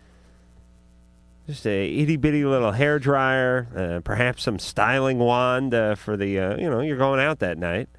Just a itty-bitty little hairdryer, perhaps some styling wand for the, you're going out that night.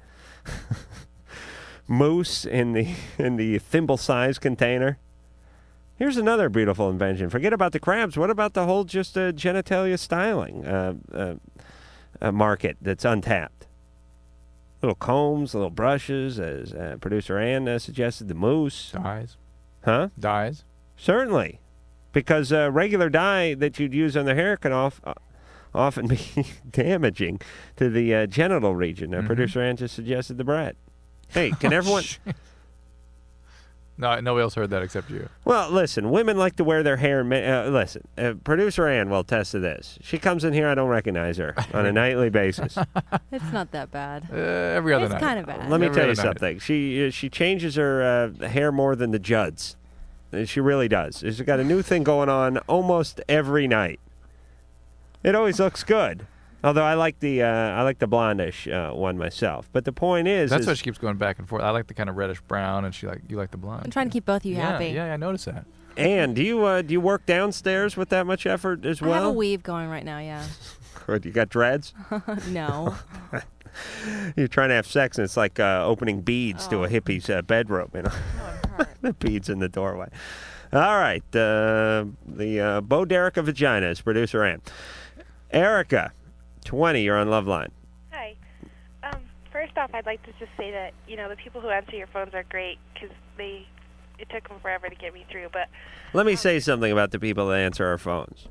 Mousse in the thimble-sized container. Here's another beautiful invention. Forget about the crabs. What about the whole just genitalia styling market that's untapped? Little combs, little brushes, as producer Ann suggested, the mousse. Dyes. Huh? Dyes. Certainly. Because regular dye that you'd use on the hair can often be damaging to the genital region. Producer Ann just suggested the bread. Hey, can everyone... No, nobody else heard that except you. Well, listen, women like to wear their hair. Listen, producer Ann will attest to this. She comes in here, I don't recognize her on a nightly basis. It's not that bad. Every other it's night. It's kind of bad. Let me tell you something. She changes her hair more than the Judds. She really does. She's got a new thing going on almost every night. It always looks good. Although I like the blondish one myself, but the point is that's why she keeps going back and forth. I like the kind of reddish brown, and you like the blonde. I'm trying to keep both of you happy. Yeah, I noticed that. And do you work downstairs with that much effort as well? I have a weave going right now. Yeah. What, you got dreads? No. You're trying to have sex, and it's like opening beads to a hippie's bedroom. You know, the beads in the doorway. All right, the Bo Derek of Vaginas, producer Ann, Erica. 20, you're on LoveLine. Hi. First off, I'd like to just say that, the people who answer your phones are great because it took them forever to get me through. But let me say something about the people that answer our phones.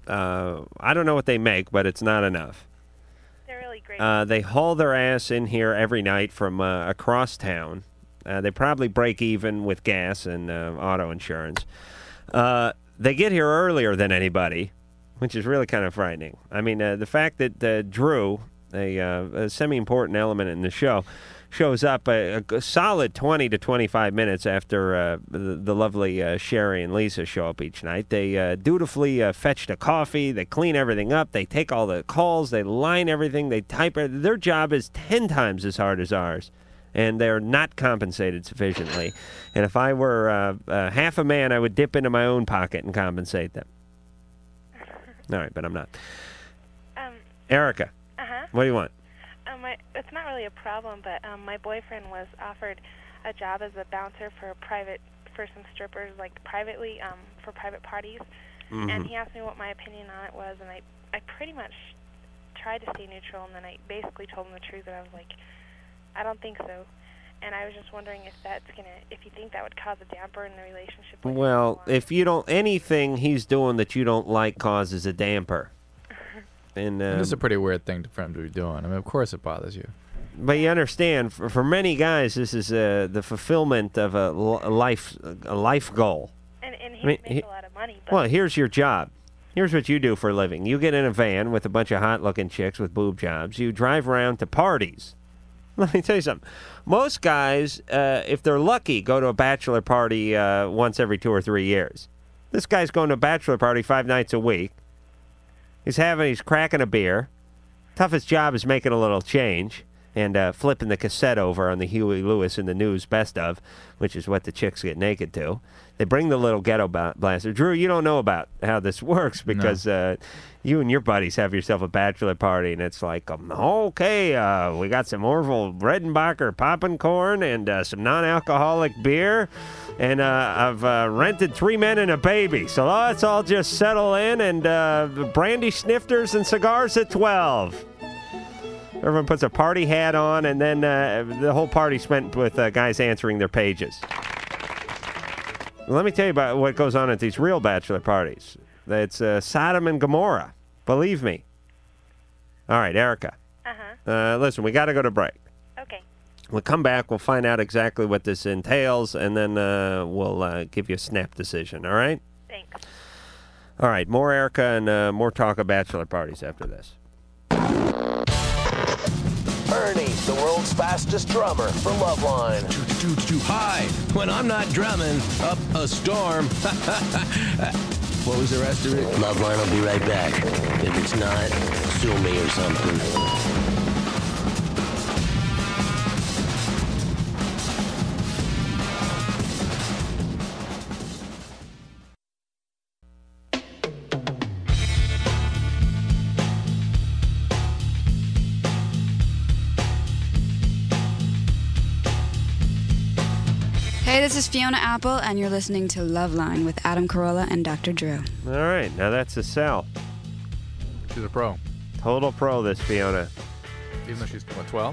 I don't know what they make, but it's not enough. They're really great. They haul their ass in here every night from across town. They probably break even with gas and auto insurance. They get here earlier than anybody, which is really kind of frightening. I mean, the fact that Drew, a semi-important element in the show, shows up a solid 20 to 25 minutes after the lovely Sherry and Lisa show up each night. They dutifully fetch the coffee, they clean everything up, they take all the calls, they line everything, they type it. Their job is 10 times as hard as ours, and they're not compensated sufficiently. And if I were half a man, I would dip into my own pocket and compensate them. All right, but I'm not. Erica, what do you want? It's not really a problem, but my boyfriend was offered a job as a bouncer for some strippers, like privately, for private parties. Mm-hmm. And he asked me what my opinion on it was, and I pretty much tried to stay neutral, and then I basically told him the truth, and I was like, I don't think so. And I was just wondering if you think that would cause a damper in the relationship. Well, if you don't, anything he's doing that you don't like causes a damper. And this is a pretty weird thing for him to be doing. I mean, of course it bothers you. But you understand, for many guys, this is the fulfillment of a life goal. And he makes a lot of money. But well, here's your job. Here's what you do for a living. You get in a van with a bunch of hot-looking chicks with boob jobs. You drive around to parties. Let me tell you something. Most guys, if they're lucky, go to a bachelor party once every 2 or 3 years. This guy's going to a bachelor party 5 nights a week. He's cracking a beer. Toughest job is making a little change and flipping the cassette over on the Huey Lewis in the News Best Of, which is what the chicks get naked to. They bring the little ghetto blaster. Drew, you don't know about how this works because you and your buddies have yourself a bachelor party, and it's like, okay, we got some Orville Redenbacher popping corn and some non-alcoholic beer, and I've rented 3 men and a baby. So let's all just settle in, and brandy snifters and cigars at 12. Everyone puts a party hat on, and then the whole party spent with guys answering their pages. Let me tell you about what goes on at these real bachelor parties. It's Sodom and Gomorrah. Believe me. All right, Erica. Listen, we got to go to break. Okay. We'll come back. We'll find out exactly what this entails, and then we'll give you a snap decision, all right? Thanks. All right, more Erica and more talk of bachelor parties after this. Ernie, the world's fastest drummer for LoveLine. Too high. When I'm not drumming, up a storm. What was the rest of it? LoveLine will be right back. If it's not, sue me or something. Hey, this is Fiona Apple, and you're listening to LoveLine with Adam Carolla and Dr. Drew. All right, now that's a sell. She's a pro. Total pro, this Fiona. Even though she's, 12?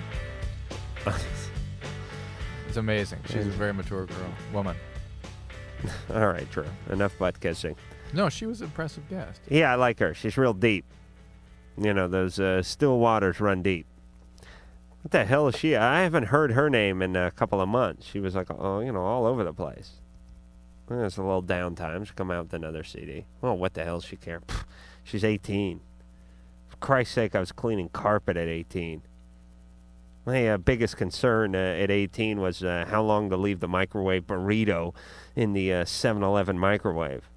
It's amazing. She's a very mature woman. All right, Drew. Enough butt kissing. No, she was an impressive guest. Yeah, I like her. She's real deep. You know, those still waters run deep. What the hell is she? I haven't heard her name in a couple of months. She was like, all over the place. Well, there's a little downtime. She'll come out with another CD. Well, what the hell does she care? Pfft, she's 18. For Christ's sake, I was cleaning carpet at 18. My biggest concern at 18 was how long to leave the microwave burrito in the 7-Eleven microwave.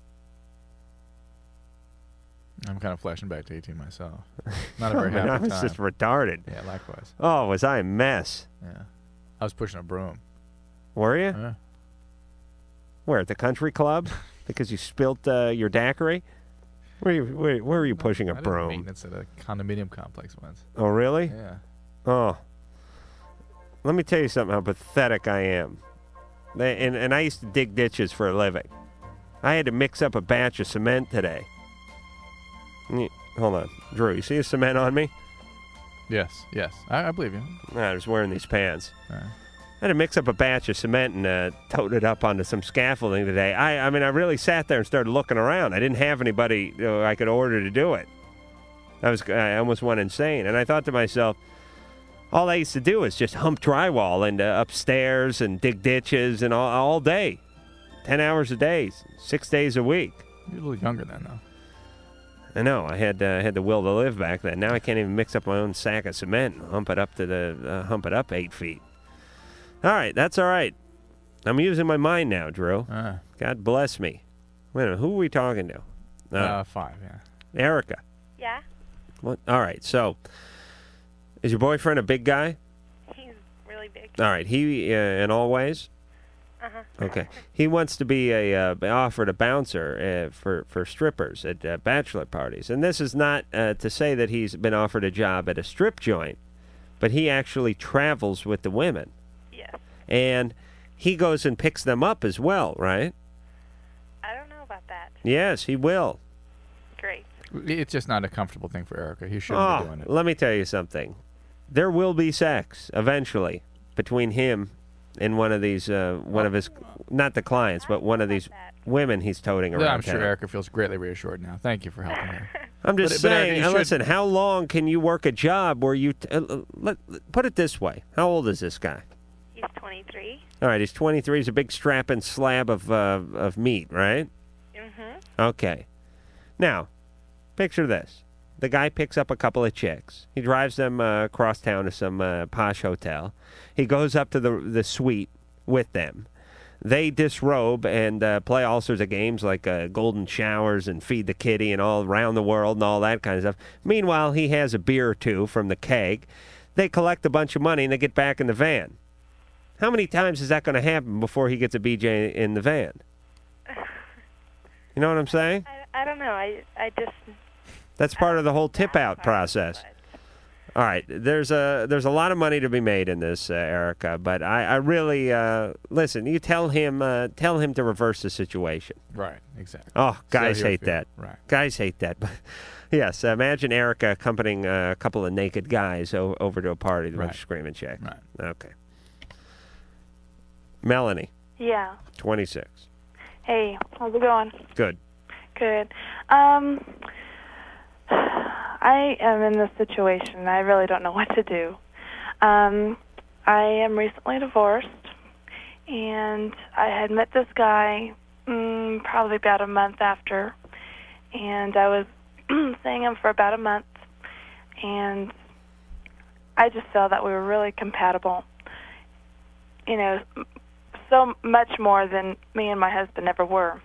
I'm kind of flashing back to 18 myself. Not a very happy I was time. just retarded. Yeah, likewise. Oh, was I a mess? Yeah. I was pushing a broom. Were you? Yeah. Where, at the country club? Because you spilt your daiquiri? Where were you pushing a I did broom? maintenance at a condominium complex once. Oh, really? Yeah. Oh. Let me tell you something, how pathetic I am. And I used to dig ditches for a living. I had to mix up a batch of cement today. Hold on. Drew, you see the cement on me? Yes, yes. I believe you. I was wearing these pants. All right. I had to mix up a batch of cement and tote it up onto some scaffolding today. I mean, I really sat there and started looking around. I didn't have anybody I could order to do it. I almost went insane. And I thought to myself, all I used to do is just hump drywall and upstairs and dig ditches and all day. 10 hours a day, 6 days a week. You're a little younger then, though. I know. I had the will to live back then. Now I can't even mix up my own sack of cement and hump it up 8 feet. All right, that's all right. I'm using my mind now, Drew. God bless me. Wait a minute, who are we talking to? 5, yeah. Erica. Yeah. What? All right, so is your boyfriend a big guy? He's really big. All right, he in all ways? Uh-huh. Okay. He wants to be offered a bouncer for strippers at bachelor parties. And this is not to say that he's been offered a job at a strip joint, but he actually travels with the women. Yes. And he goes and picks them up as well, right? I don't know about that. Yes, he will. Great. It's just not a comfortable thing for Erica. He shouldn't be doing it. Let me tell you something. There will be sex eventually between him and one of these, one of his, not the clients, but one of these women he's toting around. Yeah, I'm sure town. Erica feels greatly reassured now. Thank you for helping her. I'm just But saying, Erica, you listen, how long can you work a job where you, put it this way, how old is this guy? He's 23. All right, he's 23. He's a big strapping slab of meat, right? Mm-hmm. Okay. Now, picture this. The guy picks up a couple of chicks. He drives them across town to some posh hotel. He goes up to the suite with them. They disrobe and play all sorts of games like golden showers and feed the kitty and all around the world and all that kind of stuff. Meanwhile, he has a beer or two from the keg. They collect a bunch of money and they get back in the van. How many times is that going to happen before he gets a BJ in the van? You know what I'm saying? I don't know. I just... That's part of the whole tip-out process. All right, there's a lot of money to be made in this, Erica. But I really listen. You tell him to reverse the situation. Right, exactly. Oh, guys hate that. Right. Guys hate that. But yes, imagine Erica accompanying a couple of naked guys over to a party to bunch of screaming chicks. Right. Okay. Melanie. Yeah. 26. Hey, how's it going? Good. Good. I am in this situation. I really don't know what to do. I am recently divorced, and I had met this guy probably about a month after, and I was seeing him for about a month, and I just felt that we were really compatible. You know, so much more than me and my husband ever were.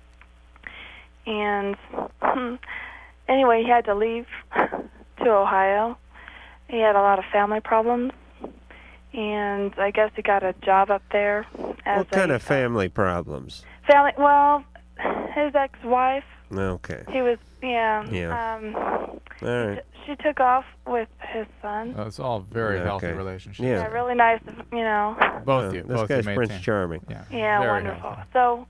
And anyway, he had to leave to Ohio. He had a lot of family problems, and I guess he got a job up there. What kind of family problems? Well, his ex-wife. Okay. He was, Yeah. All right. She took off with his son. Oh, it's all very healthy relationships. Yeah, really nice, you know. Both you. This both guy's you Prince maintain. Charming. Yeah, very wonderful. healthy. So,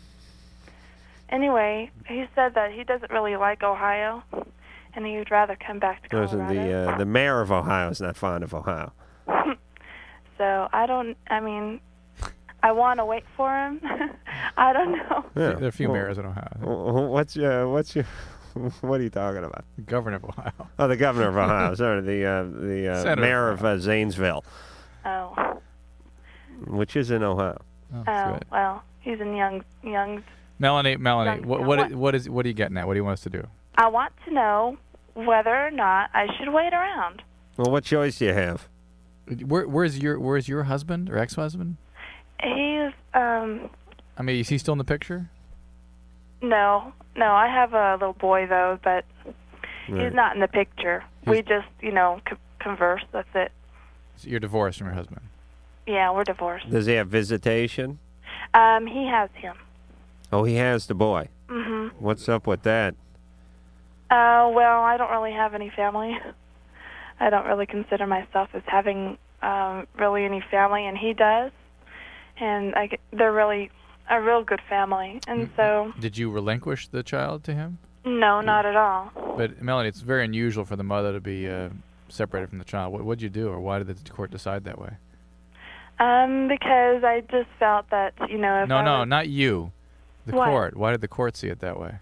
anyway, he said that he doesn't really like Ohio, and he would rather come back to Colorado. The mayor of Ohio is not fond of Ohio. So, I mean, I want to wait for him. I don't know. Yeah. There are a few mayors in Ohio. What's your what are you talking about? The governor of Ohio. Oh, the governor of Ohio. Sorry, the Senator mayor of Zanesville, Oh. which is in Ohio. Oh, well, he's in young. Melanie, Young- what are you getting at? What do you want us to do? I want to know whether or not I should wait around. Well, what choice do you have? Where's your husband or ex-husband? He's I mean, is he still in the picture? no, I have a little boy though, but Right. he's not in the picture. We just, converse. That's it. So you're divorced from your husband. Yeah, we're divorced. Does he have visitation? He has him. Oh, he has the boy. Mhm. What's up with that? Well, I don't really have any family. I don't really consider myself as having really any family, and he does. And they're really a real good family. And so, Did you relinquish the child to him? no, not at all. But Melanie, it's very unusual for the mother to be separated from the child. What'd you do, or why did the court decide that way? Because I just felt that, if No, not you. The What? court. Why did the court see it that way?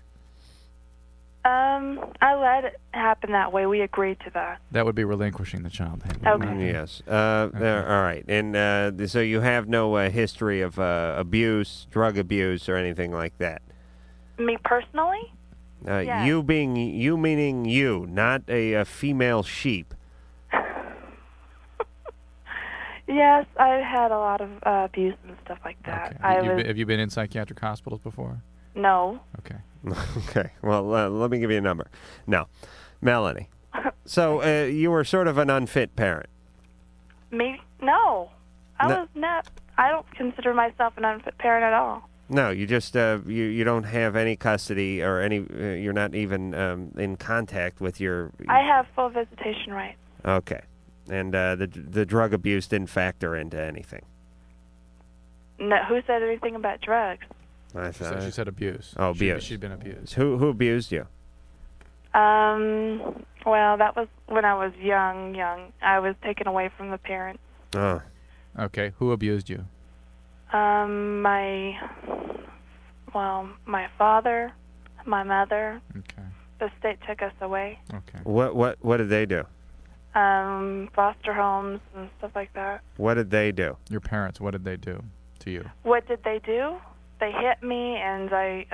I let it happen that way. We agreed to that. That would be relinquishing the child. Okay. Yes. All right. And so you have no history of abuse, drug abuse, or anything like that. Me personally? Yes. You meaning you, not a female sheep. Yes, I've had a lot of abuse and stuff like that. Have you been in psychiatric hospitals before? No. Okay. Okay. Well, let me give you a number. No. Melanie. So you were sort of an unfit parent. Me? No. I don't consider myself an unfit parent at all. No, you just you don't have any custody or any. You're not even in contact with your. I have full visitation rights. Okay, and the drug abuse didn't factor into anything. No, who said anything about drugs? I thought She said abuse. Oh, abuse. She'd been abused. Who abused you? Well, that was when I was young. I was taken away from the parents. Oh. Okay. Who abused you? My father, my mother. Okay. The state took us away. Okay. What did they do? Foster homes and stuff like that. What did they do? Your parents. What did they do to you? What did they do? They hit me, and I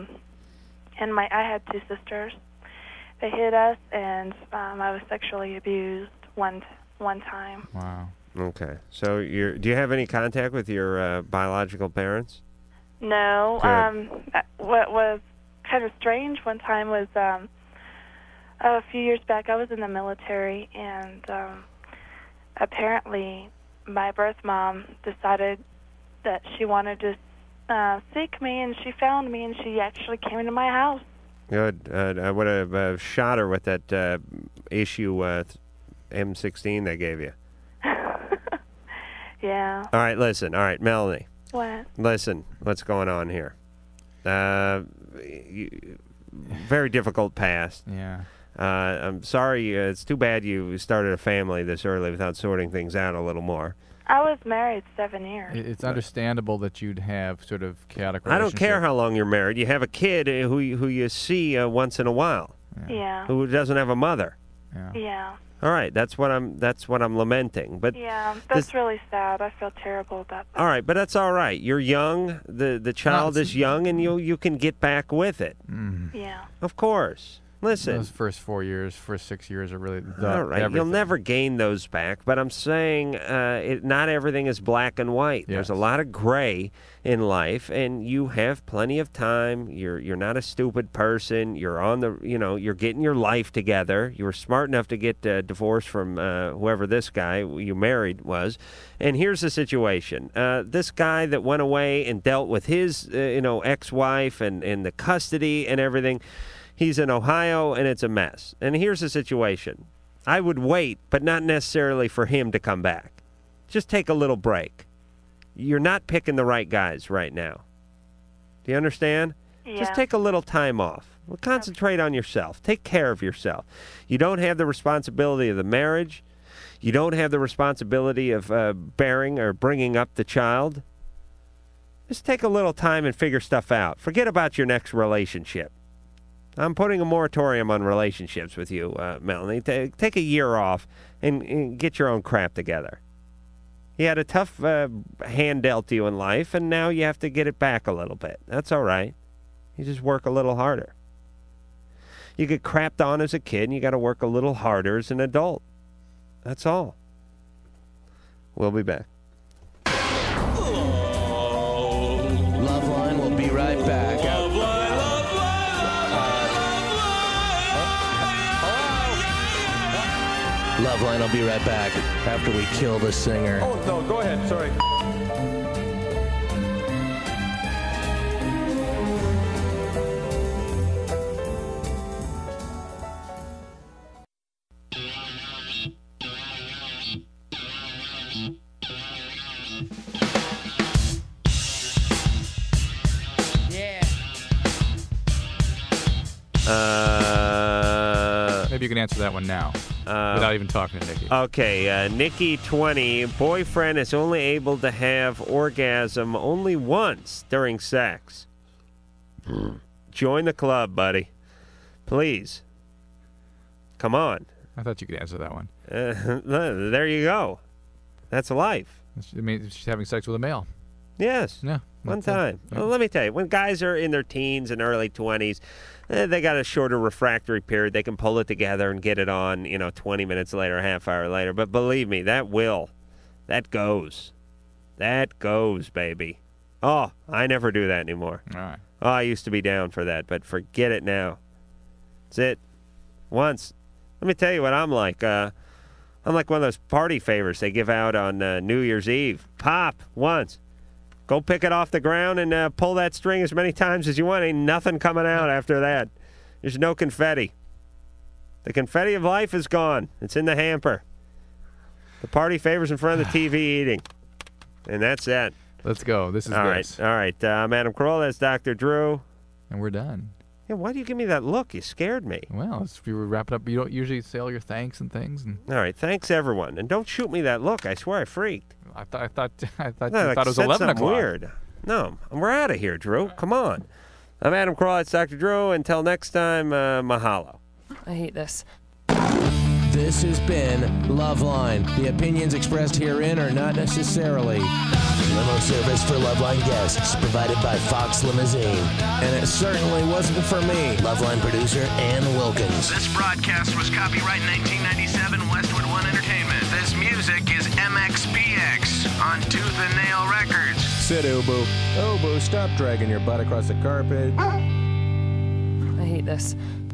had two sisters. They hit us, and I was sexually abused one time. Wow. Okay. So do you have any contact with your biological parents? No. Good. What was kind of strange one time was a few years back. I was in the military, and apparently my birth mom decided that she wanted to seek me, and she found me, and she actually came into my house. Good. I would have shot her with that issue M16 they gave you. Yeah. All right, listen. All right, Melanie. What? Listen, what's going on here? Very difficult past. Yeah. I'm sorry. It's too bad you started a family this early without sorting things out a little more. I was married 7 years. It's understandable that you'd have sort of chaotic I don't care how long you're married. You have a kid who you see once in a while. Yeah. Who doesn't have a mother. Yeah. All right, that's what I'm lamenting. But Yeah, that's really sad. I feel terrible about that. all right, but that's all right. You're young. The child is young, and you can get back with it. Yeah. Of course. Listen. Those first 4 years, first 6 years are really All right, everything. you'll never gain those back, but I'm saying not everything is black and white. Yes. There's a lot of gray in life, and you have plenty of time. You're not a stupid person. You're on the, you're getting your life together. You were smart enough to get divorced from whoever this guy you married was. And here's the situation. This guy that went away and dealt with his, ex-wife and the custody and everything, he's in Ohio, and it's a mess. And here's the situation. I would wait, but not necessarily for him to come back. Just take a little break. You're not picking the right guys right now. Do you understand? Yeah. Just take a little time off. Well, concentrate on yourself. Take care of yourself. You don't have the responsibility of the marriage. You don't have the responsibility of bearing or bringing up the child. Just take a little time and figure stuff out. Forget about your next relationship. I'm putting a moratorium on relationships with you, Melanie. Take a year off and get your own crap together. You had a tough hand dealt to you in life, and now you have to get it back a little bit. That's all right. You just work a little harder. You get crapped on as a kid, and you got to work a little harder as an adult. That's all. We'll be back. LoveLine will be right back. LoveLine will be right back after we kill the singer. Oh, no, go ahead. Sorry. Maybe you can answer that one now without even talking to Nikki. Okay, Nikki, 20. Boyfriend is only able to have orgasm only once during sex. Join the club, buddy. Please. Come on. I thought you could answer that one. There you go. That's life. I mean, she's having sex with a male. Yes. Yeah. One time. Well, let me tell you, when guys are in their teens and early 20s, they got a shorter refractory period. They can pull it together and get it on, 20 minutes later, a half hour later. But believe me, that goes. That goes, baby. Oh, I never do that anymore. All right. Oh, I used to be down for that, but forget it now. That's it. Once. Let me tell you what I'm like. I'm like one of those party favors they give out on New Year's Eve. Pop, once. Go pick it off the ground and pull that string as many times as you want. Ain't nothing coming out after that. There's no confetti. The confetti of life is gone. It's in the hamper. The party favors in front of the TV eating. And that's that. Let's go. This is All right. I'm Adam Carolla. That's Dr. Drew. And we're done. Yeah, why do you give me that look? You scared me. Well, if you wrap it up, you don't usually say all your thanks and things. All right, thanks everyone, and don't shoot me that look. I swear I freaked. I thought No, you thought it was 11 o'clock. Weird. No, we're out of here, Drew. Come on. I'm Adam Carolla. It's Dr. Drew. Until next time, mahalo. I hate this. This has been LoveLine. The opinions expressed herein are not necessarily limo service for LoveLine guests provided by Fox Limousine. And it certainly wasn't for me. LoveLine producer Ann Wilkins. This broadcast was copyright 1997 Westwood One Entertainment. This music is MXPX on Tooth and Nail Records. Sit, Ubu. Ubu, stop dragging your butt across the carpet. I hate this.